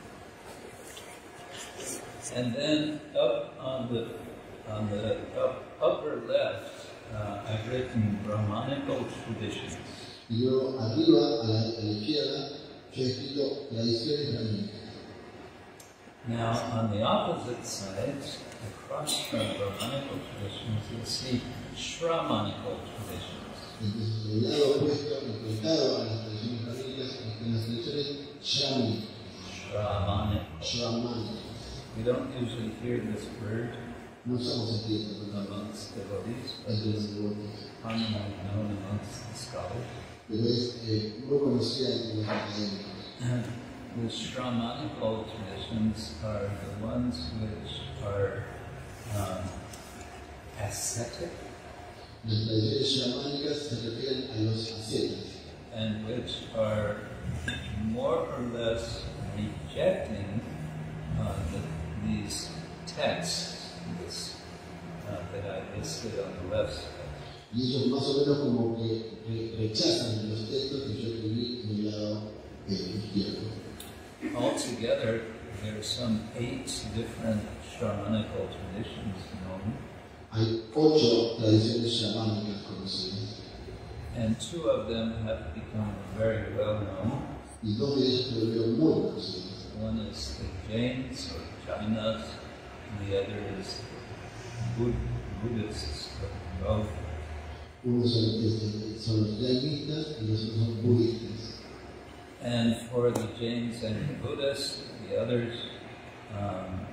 And then up on the on the up, upper left, uh, I've written Brahmanical traditions. Y luego arriba, a la, a la izquierda, yo he escrito tradiciones brahmanicas. Now, on the opposite side, across from Brahmanical traditions, you'll see Shramanical traditions. Entonces, en el lado opuesto, enfrentado a las tradiciones brahmanicas, están las tradiciones shramanic. Shramanic. Shramanic. We don't usually hear this word No usamos aquí esta palabra amongst devotees, but entre los it's devotos, commonly known amongst the scholars. pero es eh, muy conocida entre los académicos. The Shramanical traditions are the ones which are um, ascetic Las tradiciones shramánicas se refieren a los ascetas, and which are more or less rejecting uh, the, these texts this, uh, that I listed on the left side. y ellos más o menos como que re- rechazan los textos que yo escribí en el lado eh, izquierdo. Altogether, there are some eight different Shramanical traditions known, Hay ocho tradiciones shramánicas conocidas, and two of them have become very well known. y dos de ellas se volvieron muy conocidas. One is the Jains or Jainas, and the other is Bud- Buddhists or both. Unos son, este, son los jainistas y los otros son budistas. And for the Jains and the Buddhists, the others, um,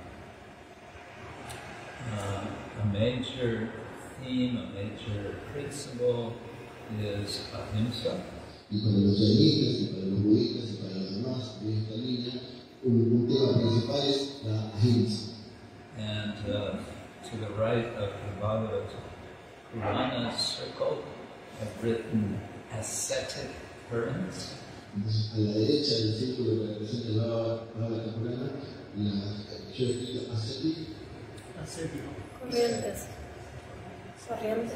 uh, a major theme, a major principle is ahimsa. Y para los jainistas, y para los budistas, y para los demás de esta línea, un, un tema principal es la ahimsa. And uh, to the right of the Bhagavad Purana circle, I've written ascetic currents. Entonces, a la derecha del círculo que representa el Bhagavata Purana, la- yo he escrito ascetic, Corrientes. Corrientes.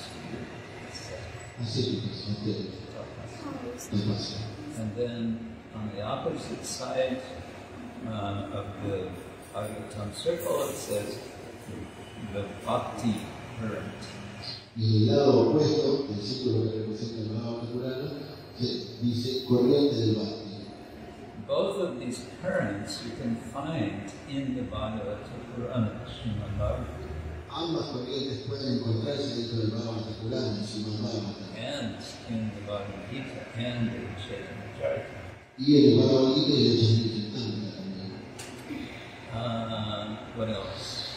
ascéticos, ascéticos, demás. And then on the opposite side uh, of the Bhagavatam circle, it says the Bhakti current. Y en el lado opuesto del círculo que representa el Bhagavata Purana, se dice corriente del Bhakti. Both of these currents you can find in the Bhagavata Purana, Srimad Bhagavatam, Ambas corrientes pueden encontrarse dentro del Bhagavata Purana, el Srimad Bhagavatam, and in the Bhagavad Gita and in Chaitanya Charita. y en el Bhagavad Gita y el Chaitanya también. Uh, what else?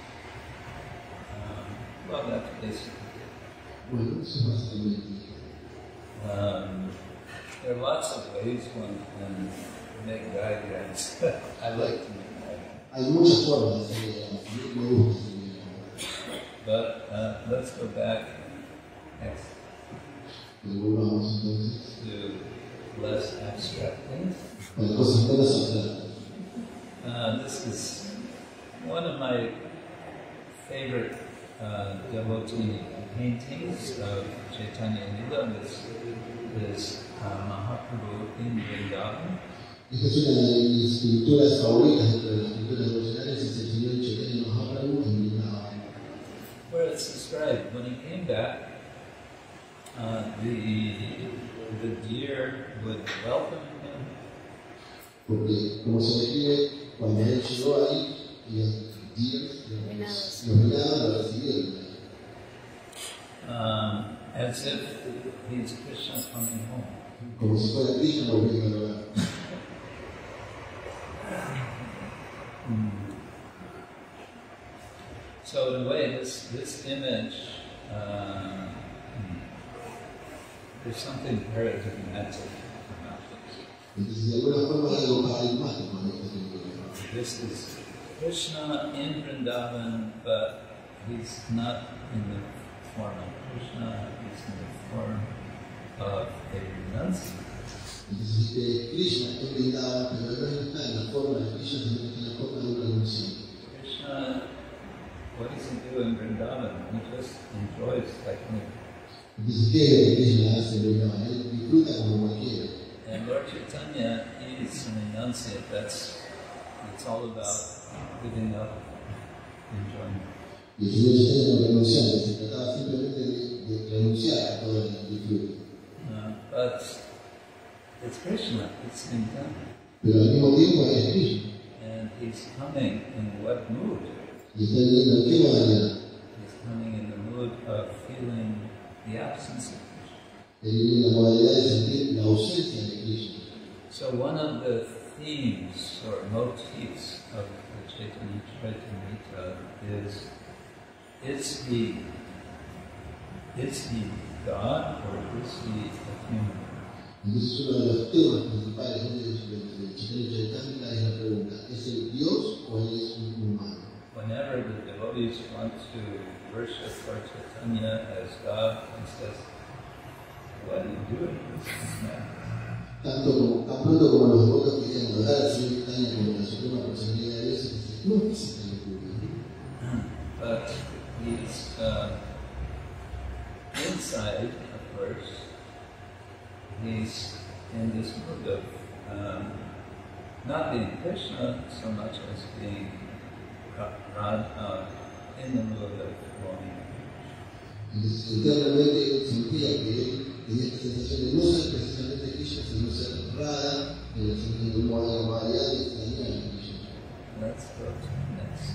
Um, well, that's basically Bueno, eso es básicamente. Um, there are lots of ways one can make diagrams. I like to make diagrams. Hay muchas formas de hacer diagramas, me gusta hacer diagramas. But uh, let's go back next Pero volvamos entonces to less abstract things. para cosas menos abstractas. Uh, this is one of my favorite uh, devotee paintings of Chaitanya Lila. This is uh, Mahaprabhu in Vrindavan. Esta es una de mis pinturas favoritas dentro de las pinturas devocionales, es el señor Chaitanya Mahaprabhu en Vrindavan, Where it's described when he came back, uh, the the deer would welcome him, porque como se describe, cuando él llegó ahí, los días, Venados. los venados lo recibieron. um, as if he's Krishna coming home. Como si fuera Krishna volviendo al hogar. So in a way, this this image uh, hmm, there's something paradigmatic about this. Entonces, de alguna forma hay algo paradigmático en este tipo de cosas. This is Krishna in Vrindavan, but he's not in the form of Krishna, he's in the form of a renunciant. Entonces, este Krishna en Vrindavan, pero él no está en la forma de Krishna, sino que está en la forma de un renunciante. Krishna, what does he do in Vrindavan? He just enjoys like me. Entonces, ¿qué es lo que Krishna hace en Vrindavan? Él disfruta como cualquiera. And Lord Chaitanya is an renunciate. That's it's all about giving up enjoyment. Y el Señor Chaitanya no renunciante, se trataba simplemente de, de renunciar a todo el disfrute. Uh, but it's Krishna, it's in him. Pero al mismo tiempo es Krishna. And he's coming in what mood? Y está viendo en qué manera. He's coming in the mood of feeling the absence of Krishna. Él viene en la modalidad de sentir la ausencia de Krishna. So one of the themes or motifs of the Chaitanya Charitamrita is, is he, is he God or is he a human? Entonces uno de los temas principales del Chaitanya Charitamrita es la pregunta, ¿es el Dios o él es un humano? Whenever the devotees want to worship Lord Chaitanya as God, he says, what are you doing? Tanto como, tan pronto como los devotos quieren adorar al Señor Chaitanya como la suprema personalidad de Dios, es no que se están ocurriendo. But he's uh, inside, of course, he's in this mood of um, not being Krishna so much as being Radha in the mood of longing. Entonces, internamente él sentía que él tenía esta sensación de no ser precisamente Krishna, sino ser Radha, en el sentido de una modalidad de extrañar a Krishna. Let's go to the next.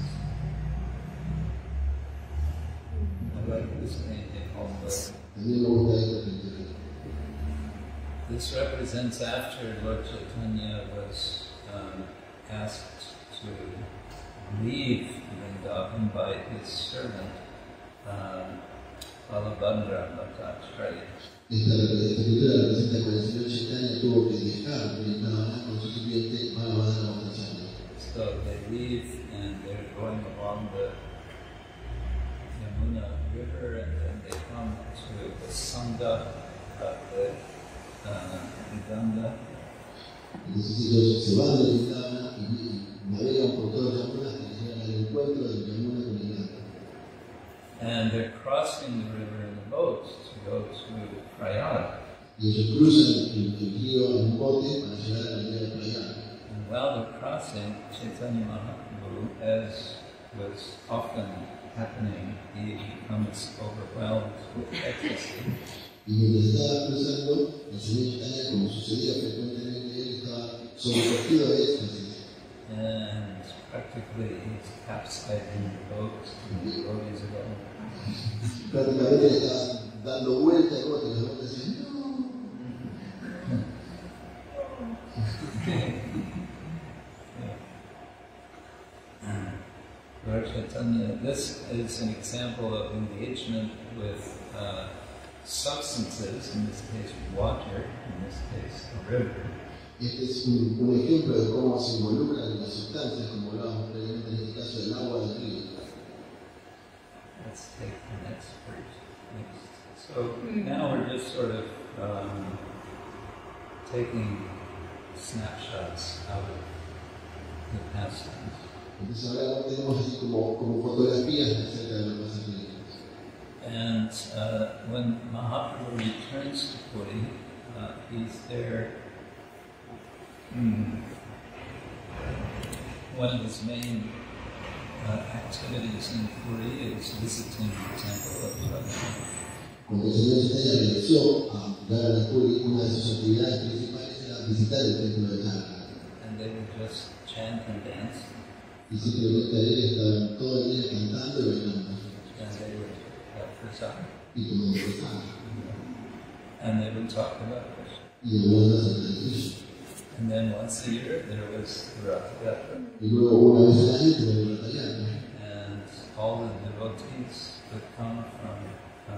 I like this painting also. También me gusta esta pintura. This represents after Lord Chaitanya was um, asked to leave Vrindavan by his servant, um, Balabhadra Bhattacharya. Esta, esta pintura representa cuando el Señor Chaitanya tuvo que dejar Vrindavan con su sirviente Balabhadra Bhattacharya. So they leave and they're going along the Yamuna River, and then they come to the Sangha of the uh, Ganga. Entonces ellos se van de Vrindavan y navegan por todo el Yamuna hasta que llegan al encuentro del Yamuna con el Ganga. And they're crossing the river in the boats to go to Prayag. Y ellos cruzan el, el río en un bote para llegar a la aldea de Prayag. And while they're crossing, Chaitanya Mahaprabhu, as was often happening, he becomes overwhelmed with ecstasy. Y mientras estaba cruzando, el Señor Chaitanya, como sucedía frecuentemente, él estaba sobrecogido de éxtasis. And practically he's capsizing the boat and the devotees are going. Prácticamente le estaba dando vuelta al bote, y los botes decían, no. Lord Chaitanya, this is an example of engagement with uh, substances, in this case water, in this case a river. Este es un, un ejemplo de cómo se involucran las sustancias, como hablábamos previamente en este caso del agua del río. Let's take the next verse. Next. So now we're just sort of um, taking snapshots out of the past tense. Entonces ahora tenemos así como, como fotografías acerca de los pasajeros. And uh, when Mahaprabhu returns to Puri, uh, he's there. Hmm, one of his main uh, activities in Puri is visiting the temple of Jagannath. Cuando el Señor Chaitanya regresó a dar a Puri, una de sus actividades principales era visitar el templo de Jagannath. And they would just chant and dance. Y simplemente ahí estaban todo el día cantando y bailando. And they would have prasad. Y tomando prasad. And they would talk about Krishna. Y hablaban acerca de Krishna. And then once a year there was the Rath Yatra. Y luego una vez al año tenía el Rath Yatra. And all the devotees would come from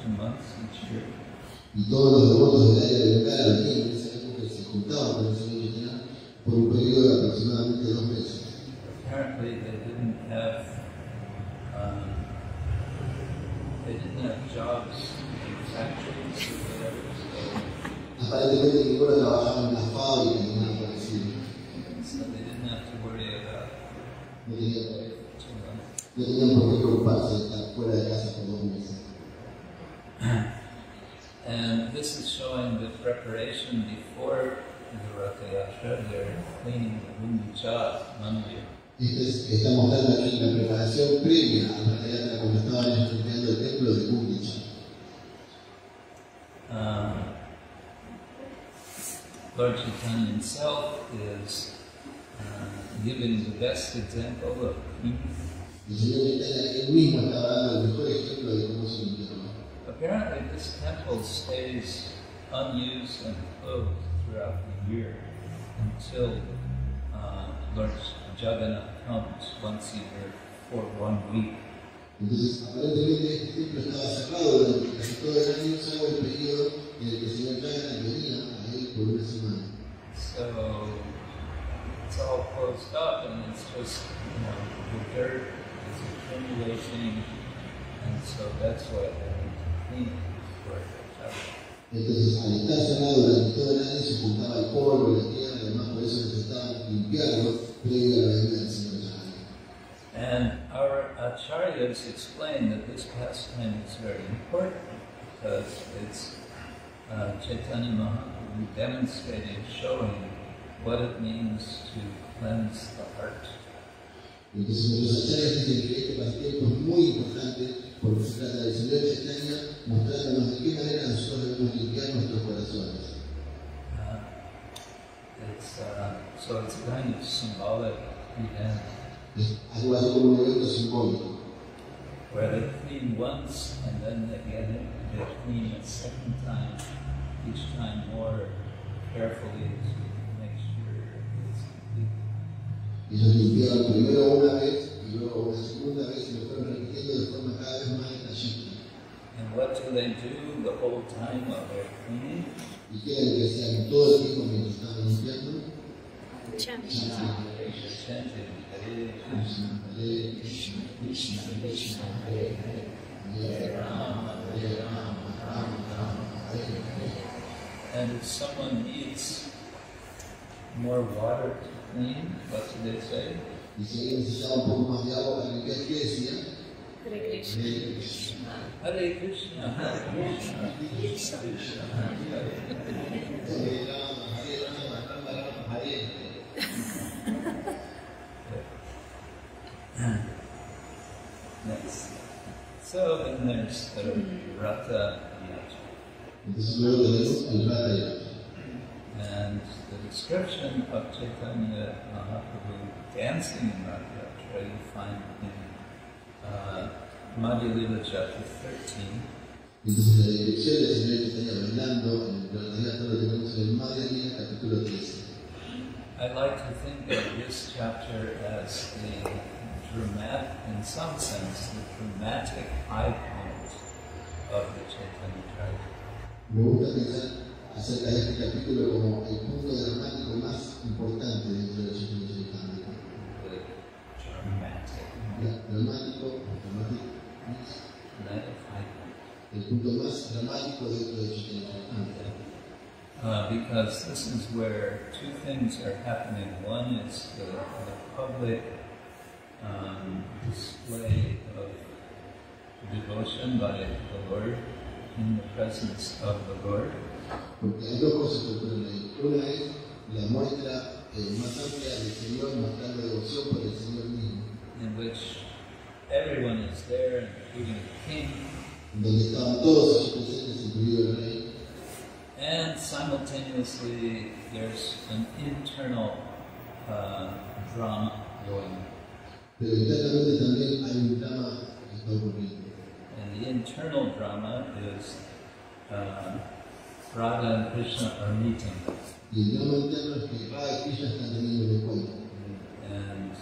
two months each year. Y todos los devotos del área de Bengala venían en esa época y se juntaban con el señor Chaitanya por un periodo de aproximadamente dos meses. Apparently they didn't have um, they didn't have jobs in factories or whatever, so, Aparentemente ninguno trabajaba en la fábrica ni nada parecido. so they didn't have to worry about No tenían, too much. no tenían por qué preocuparse de estar fuera de casa por dos meses. And this is showing the preparation before the Ratha Yatra. They're cleaning the Gundicha Mandir. Este es, está mostrando aquí la preparación previa a la Ratha cuando estaban estudiando el templo de Gundicha. Um, Lord Chaitanya himself is uh, giving the best example of cleaning. El señor Chaitanya él mismo estaba dando el mejor ejemplo de cómo se limpiaba. Apparently this temple stays unused and closed throughout the year until uh, Lord Jagannath comes once a year for one week. Entonces, aparentemente este templo estaba cerrado durante casi todo el año, salvo el periodo en el que el señor Jagannath venía a él por una semana. So it's all closed up and it's just, you know, the dirt is accumulating, and so that's why they need to clean it before it goes out. Entonces, al estar cerrado durante todo el año, se juntaba el polvo, la tierra, y además por eso necesitaban limpiarlo previo a la venida del señor Jagannath. And our acharyas explain that this pastime is very important because it's uh, Chaitanya Mahaprabhu demonstrating, showing what it means to cleanse the heart. Entonces, nuestros acharyas dicen que este pasatiempo es muy importante porque se trata del señor Chaitanya mostrándonos de qué manera nosotros debemos limpiar nuestros corazones. Uh, it's, uh, so it's a kind of symbolic event Es algo así como un evento simbólico. where they clean once and then they get it, they clean a second time, each time more carefully to make sure it's complete. Ellos limpiaban primero una vez y luego una segunda vez y lo fueron repitiendo de forma cada vez más detallista. And what do they do the whole time while they're cleaning? Y quieren que sean todo el tiempo mientras estaban limpiando. Chant. They're chanting Hare Krishna, Hare Krishna, Krishna Krishna, Hare Hare, Hare Rama, Hare Rama, Rama Rama, Hare Hare. And if someone needs more water to clean, what do they say? Y si alguien necesitaba un poco más de agua para limpiar, ¿qué decía? Hare Krishna. Hare Krishna. Hare Krishna, Hare Krishna, Krishna Krishna, Hare Hare. Hare Rama, Hare Rama, Rama Rama, Hare Hare. Next. So then there's the Ratha Yatra. Entonces luego tenemos el Ratha Yatra. And the description of Chaitanya Mahaprabhu dancing in Ratha Yatra you find in uh, Madhya Lila chapter thirteen. Entonces la dirección del señor Chaitanya bailando en el Ratha Yatra lo tenemos en el Madhya Lila capítulo trece. I like to think of this chapter as the dramatic, in some sense, the dramatic high point of the Chaitanya Charita. Me gusta pensar acerca de este capítulo como el punto dramático más importante dentro del Chaitanya Charitamrita. The dramatic, Dra- Dramático, dramático, dramatic high point. el punto más dramático dentro del Chaitanya Charitamrita. Uh, because this is where two things are happening. One is the, the public um, display of devotion by the Lord in the presence of the Lord. Porque hay dos cosas que ocurren ahí. Una es la muestra eh, más amplia del Señor mostrando devoción por el Señor mismo, in which everyone is there, including the king, donde estaban todos allí presentes, incluido el rey. and simultaneously there's an internal uh, drama going. Pero internamente también hay un drama que está ocurriendo. And the internal drama is uh, Radha and Krishna are meeting. Y el drama interno es que Radha y Krishna están teniendo un encuentro. And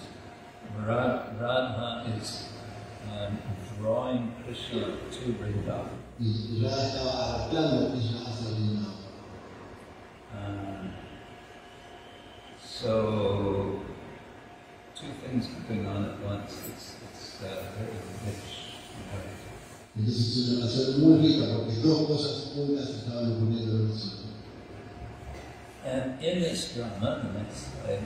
Ra- Radha is um, drawing Krishna to Vrindavan. Y Radha estaba arrastrando a Krishna hacia Vrindavan. Um, so, two things going on at once. It's, it's uh, very rich. Entonces es una relación muy rica porque dos cosas juntas estaban ocurriendo en el cielo. And in this drama, the next slide,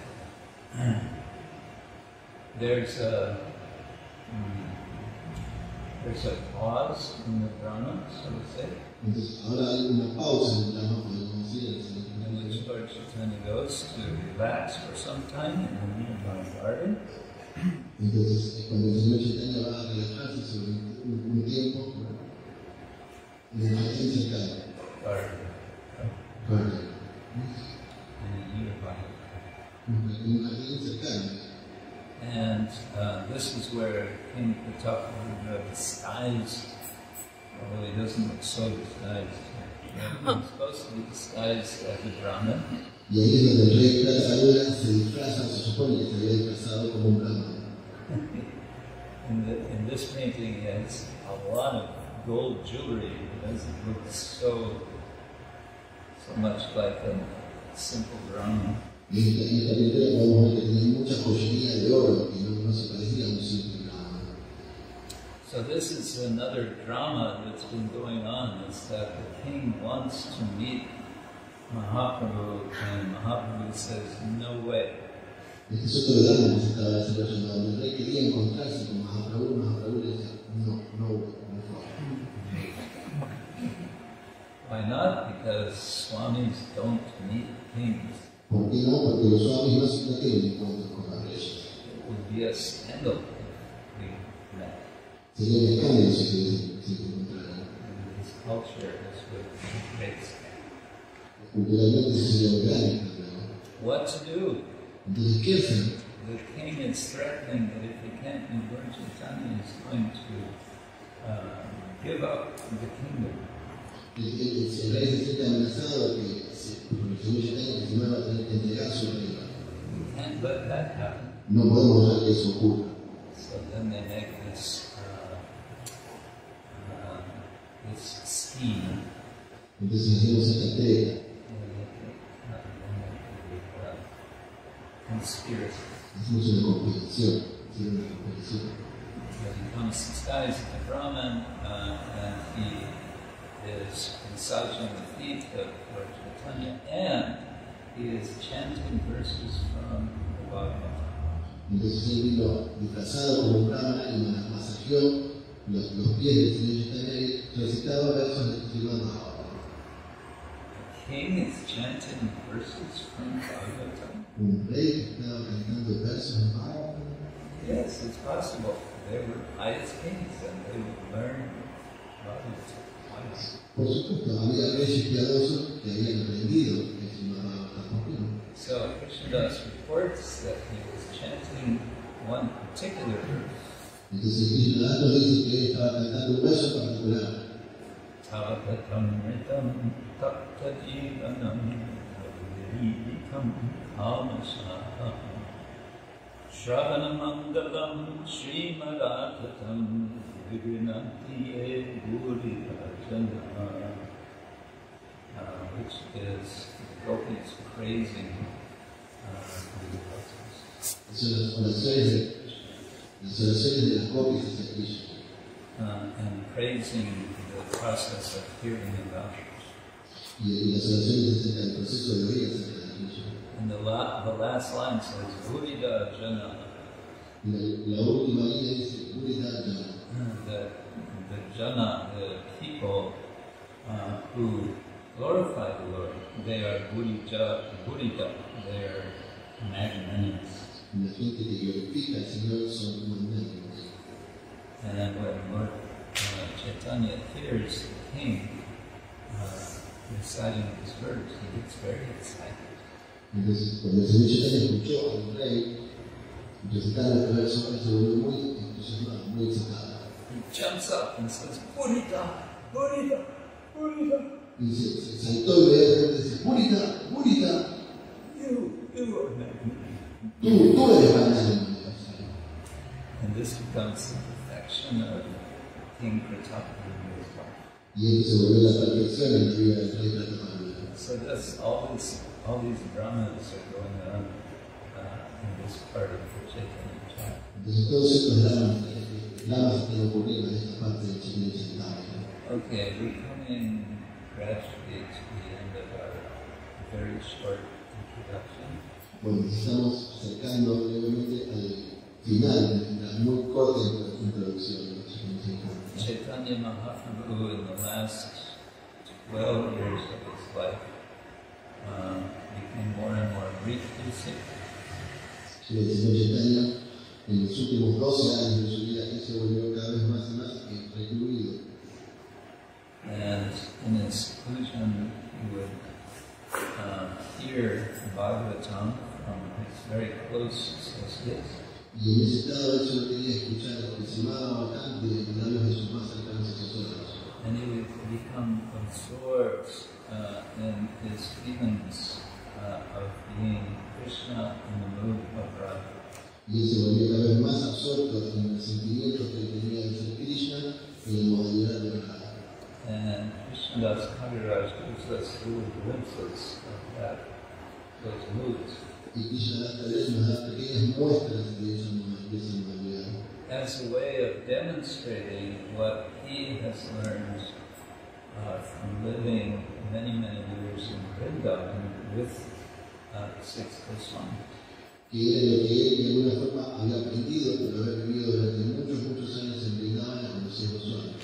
there's a um, there's a pause in the drama, so to say. Entonces ahora hay una pausa en el drama, podemos decir, In which Lord Chaitanya goes to relax for some time in the nearby garden. Entonces cuando el Señor Chaitanya va a relajarse sobre un, un tiempo en el jardín cercano. Garden. Garden. In a nearby. Un jardín cercano. And uh, this is where King Pratapa disguised, although he doesn't look so disguised. He's supposed to be disguised as a Brahmin. Y ahí es donde el rey Prasadura se disfraza, se supone que se había disfrazado como un brahman. in, the, in this painting, he has a lot of gold jewelry. It doesn't look so, so much like a simple Brahmin. Y en esta, en esta pintura podemos ver que tenía mucha joyería de oro y no, no se parecía a un simple brahman. So this is another drama that's been going on, is that the king wants to meet Mahaprabhu, and Mahaprabhu says, no way. Este es otro drama que se estaba desarrollando, donde el rey quería encontrarse con Mahaprabhu, Mahaprabhu le decía, no, no, no fue. Why not? Because swamis don't meet kings. ¿Por qué no? Porque los swamis no tienen encuentros con los reyes. It would be a scandal if we met. Sería un escándalo si se, si se encontraran. In his culture, this would be a great scandal. Culturalmente eso sería un gran escándalo. What to do? Entonces, ¿qué hacer? The king is threatening that if he can't meet Lord Chaitanya, he's going to uh, give up the kingdom. El, el, el rey se siente amenazado que se, por el Señor Chaitanya que si no va a tener que entregar su reino. We can't let that happen. No podemos dejar que eso ocurra. So then they make this uh, uh, this scheme. Entonces hacemos esta tregua, Conspiracy. hacemos una conspiración, hacemos una conspiración. So he comes disguised as a Brahmin, uh, and he is massaging the feet of Lord Chaitanya, and he is chanting verses from the Bhagavatam. Entonces él vino disfrazado como un brahmana y nos masajeó los, los pies del Señor Chaitanya y recitaba versos de Srimad Bhagavatam. The king is chanting verses from Bhagavatam. Un rey que estaba cantando versos de Bhagavatam. Yes, it's possible. They were pious kings and they would learn Bhagavatam. Por supuesto, había reyes piadosos que habían aprendido el Srimad Bhagavatam. ¿Por qué no? So Krishnadas reports that he was chanting one particular verse. Entonces Krishnadas nos dice que él estaba cantando un verso particular. Tavatam ritam taptajivanam vividikam kamasaham Shravanamangalam Srimadatatam Vivinantiye Gurivajana, uh, which is the gopis praising uh, the devotees. Son las oraciones de, las oraciones de las gopis hacia Krishna. Uh, and praising the process of hearing the Gopis. Y, y las oraciones acerca del proceso de oír acerca de Krishna. And the, la, the last line says, Gurida Jana. La, la última línea dice, Gurida Jana. The, the Jana, the people uh, who glorify the Lord, they are Gurija, Gurida, they are magnanimous. La gente que glorifica al Señor son magnánimos. And then when Lord uh, Chaitanya hears the king uh, reciting this verse, he gets very excited. Entonces, cuando el Señor Chaitanya escuchó al rey recitar el verso, él se volvió muy entusiasmado, muy excitado. He jumps up and says, Purita, Purita, Purita. Y se, se saltó inmediatamente y dice, Purita, Purita, You, you are magnanimous. tú, tú eres magnánimo. And this becomes the perfection of King Pratapa and his wife. Y esto se volvió la perfección en la vida del rey Prataparana. So that's all these, all these dramas are going on uh, in this part of the Chaitanya Charitamrita. Entonces todos estos dramas, dramas están ocurriendo en esta parte del Chaitanya Charitamrita. Okay, we're coming gradually to the end of our very short introduction. Bueno, estamos acercando brevemente al final de la muy corta introducción de la Chaitanya Charitamrita. Chaitanya Mahaprabhu, in the last twelve years of his life, uh, became more and more reclusive. El Señor Chaitanya, en los últimos doce años de su vida, él se volvió cada vez más y más recluido. And in his seclusion, he would uh, hear Bhagavatam from his very close associates. Y en ese estado él solo quería escuchar lo que se llamaba bastante de los labios de sus más cercanos asesores. And he would become absorbed uh, in his feelings uh, of being Krishna in the mood of Radha. Y él se volvió cada vez más absorto en el sentimiento que él tenía de ser Krishna y en la modalidad de Radha. And Krishnadas Kaviraj gives us little glimpses of that, those moods. Y Krishnadas Kaviraj nos da pequeñas muestras de esa modalidad. As a way of demonstrating what he has learned uh, from living many, many years in Vrindavan with uh, six Goswamis. Que era lo que él de alguna forma había aprendido por haber vivido durante muchos, muchos años en Vrindavan con los seis Goswamis.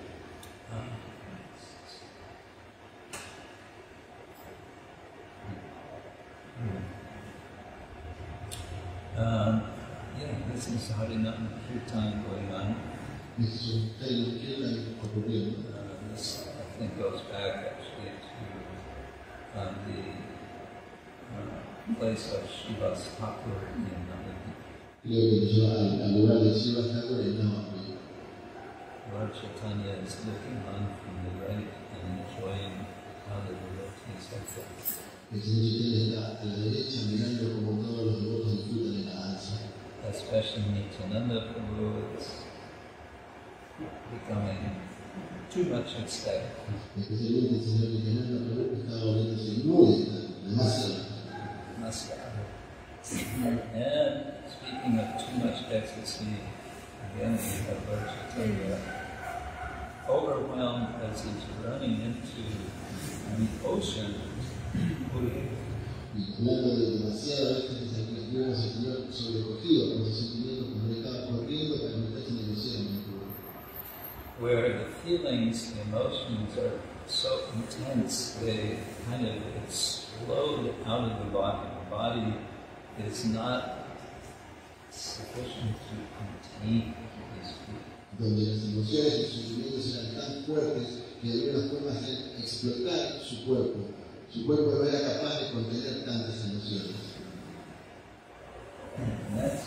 Um, yeah, this is Harinam Kirtan going on. This is Harinam Kirtan ocurriendo. Uh, this, I think, goes back actually to uh, the uh, place of Shiva's Thakur in Navadvip. Creo que lleva al, al lugar de Shiva Thakur en Navadvip. Lord Chaitanya is looking on from the right and enjoying how the devotees have done. El Señor Chaitanya está a la derecha mirando como todos los devotos disfrutan de la danza. Especially Nityananda Prabhu is becoming too much ecstatic. Especialmente el Señor Nityananda Prabhu está volviéndose muy demasiado. And speaking of too much ecstasy, again we have Lord Chaitanya overwhelmed as he's running into the ocean. Y hablando de demasiado éxtasis, aquí vemos al Señor sobrecogido por sus sentimientos cuando él estaba corriendo para meterse en el océano. Where the feelings, the emotions are so intense, they kind of explode out of the body. The body is not sufficient to contain these feelings. Donde las emociones y sus sentimientos eran tan fuertes que de alguna forma hacían explotar su cuerpo. Su cuerpo no era capaz de contener tantas emociones. And that's,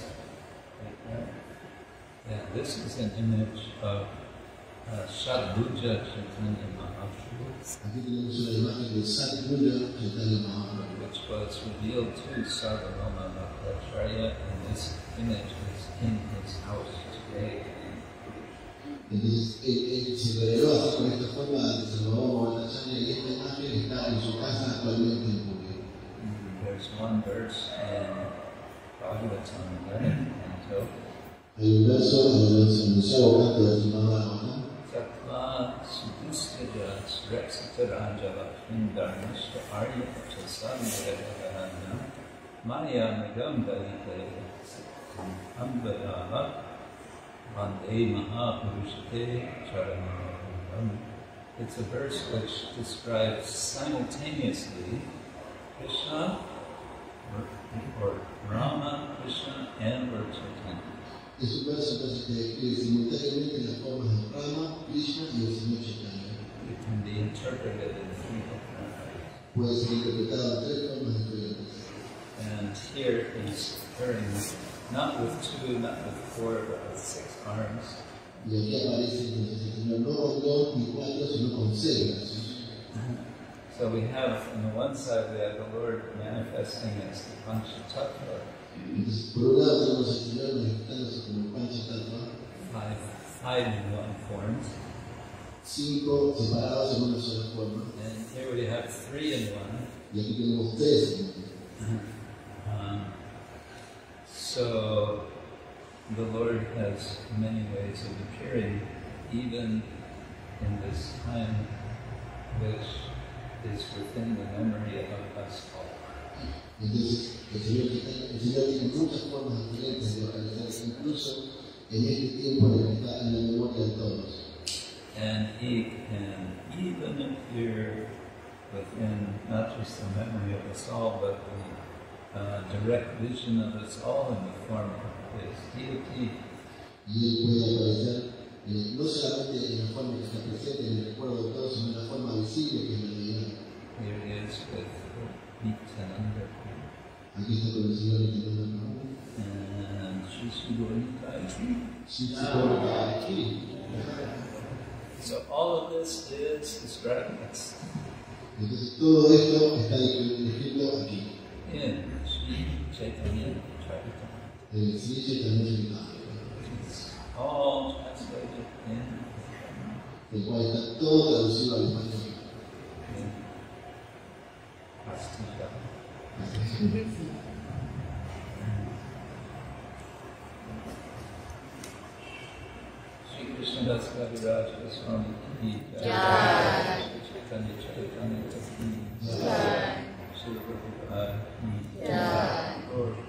yeah, this is an image of uh, Shadbhuja Chaitanya Mahaprabhu. Aquí tenemos una imagen de Shadbhuja Chaitanya Mahaprabhu, which was revealed to Sarvabhauma Bhattacharya, and this image is in his house today. Entonces él, él se reveló así con esta forma de Sarvabhauma Bhattacharya y esta imagen está en su casa actualmente en público. There's one verse in Bhagavatam, eleven canto. Hay un verso en el onceavo canto de Srimad Bhagavatam. Tatva sudistya srexitaraja lakshmindarnashta arya chasamvedagahana maya megam dalite ambadaha vande mahapurushate charanam. It's a verse which describes simultaneously Krishna, or, or Rama, Krishna, and Lord Chaitanya. Es un verso que describe simultáneamente las formas de Rama, Krishna y el Señor Chaitanya. It can be interpreted in three different ways. Puede ser interpretado en tres formas diferentes. And here he's appearing not with two, not with four, but with six arms. Y aquí aparece entonces el Señor no con dos ni cuatro, sino con seis brazos. So we have, on the one side, we have the Lord manifesting as the Panchatattva, Entonces, por un lado tenemos al Señor manifestándose como Panchatattva, five, five in one forms. cinco separados en una sola forma. And here we have three in one. Y aquí tenemos tres en uno. Um, so the Lord has many ways of appearing, even in this time which is within the memory of us all. Entonces, el Señor, el Señor tiene muchas formas diferentes de localizarse, incluso en este tiempo en el que está en la memoria de todos. And He can even appear within not just the memory of us all, but the uh, direct vision of us all in the form of His deity. Y Él puede aparecer eh, no solamente en la forma que está presente en el recuerdo de todos, sino en la forma visible que es la deidad. Here He is with Nityananda Aquí está con el Señor Nityananda Prabhu. and Shishigorikaji. Shitsukorika aquí. So all of this is describing us Entonces todo esto está descrito aquí. in Sri Chaitanya Charitamrita. En el Sri Chaitanya Charitamrita. It's all translated in, El cual está todo traducido al español. in Astilla. Sri Krishnadas Kaviraj Goswami Ki Jai. Sri Chaitanya Charitamrita Ki Jai. Sri Prabhupada Ki Jai. Gaur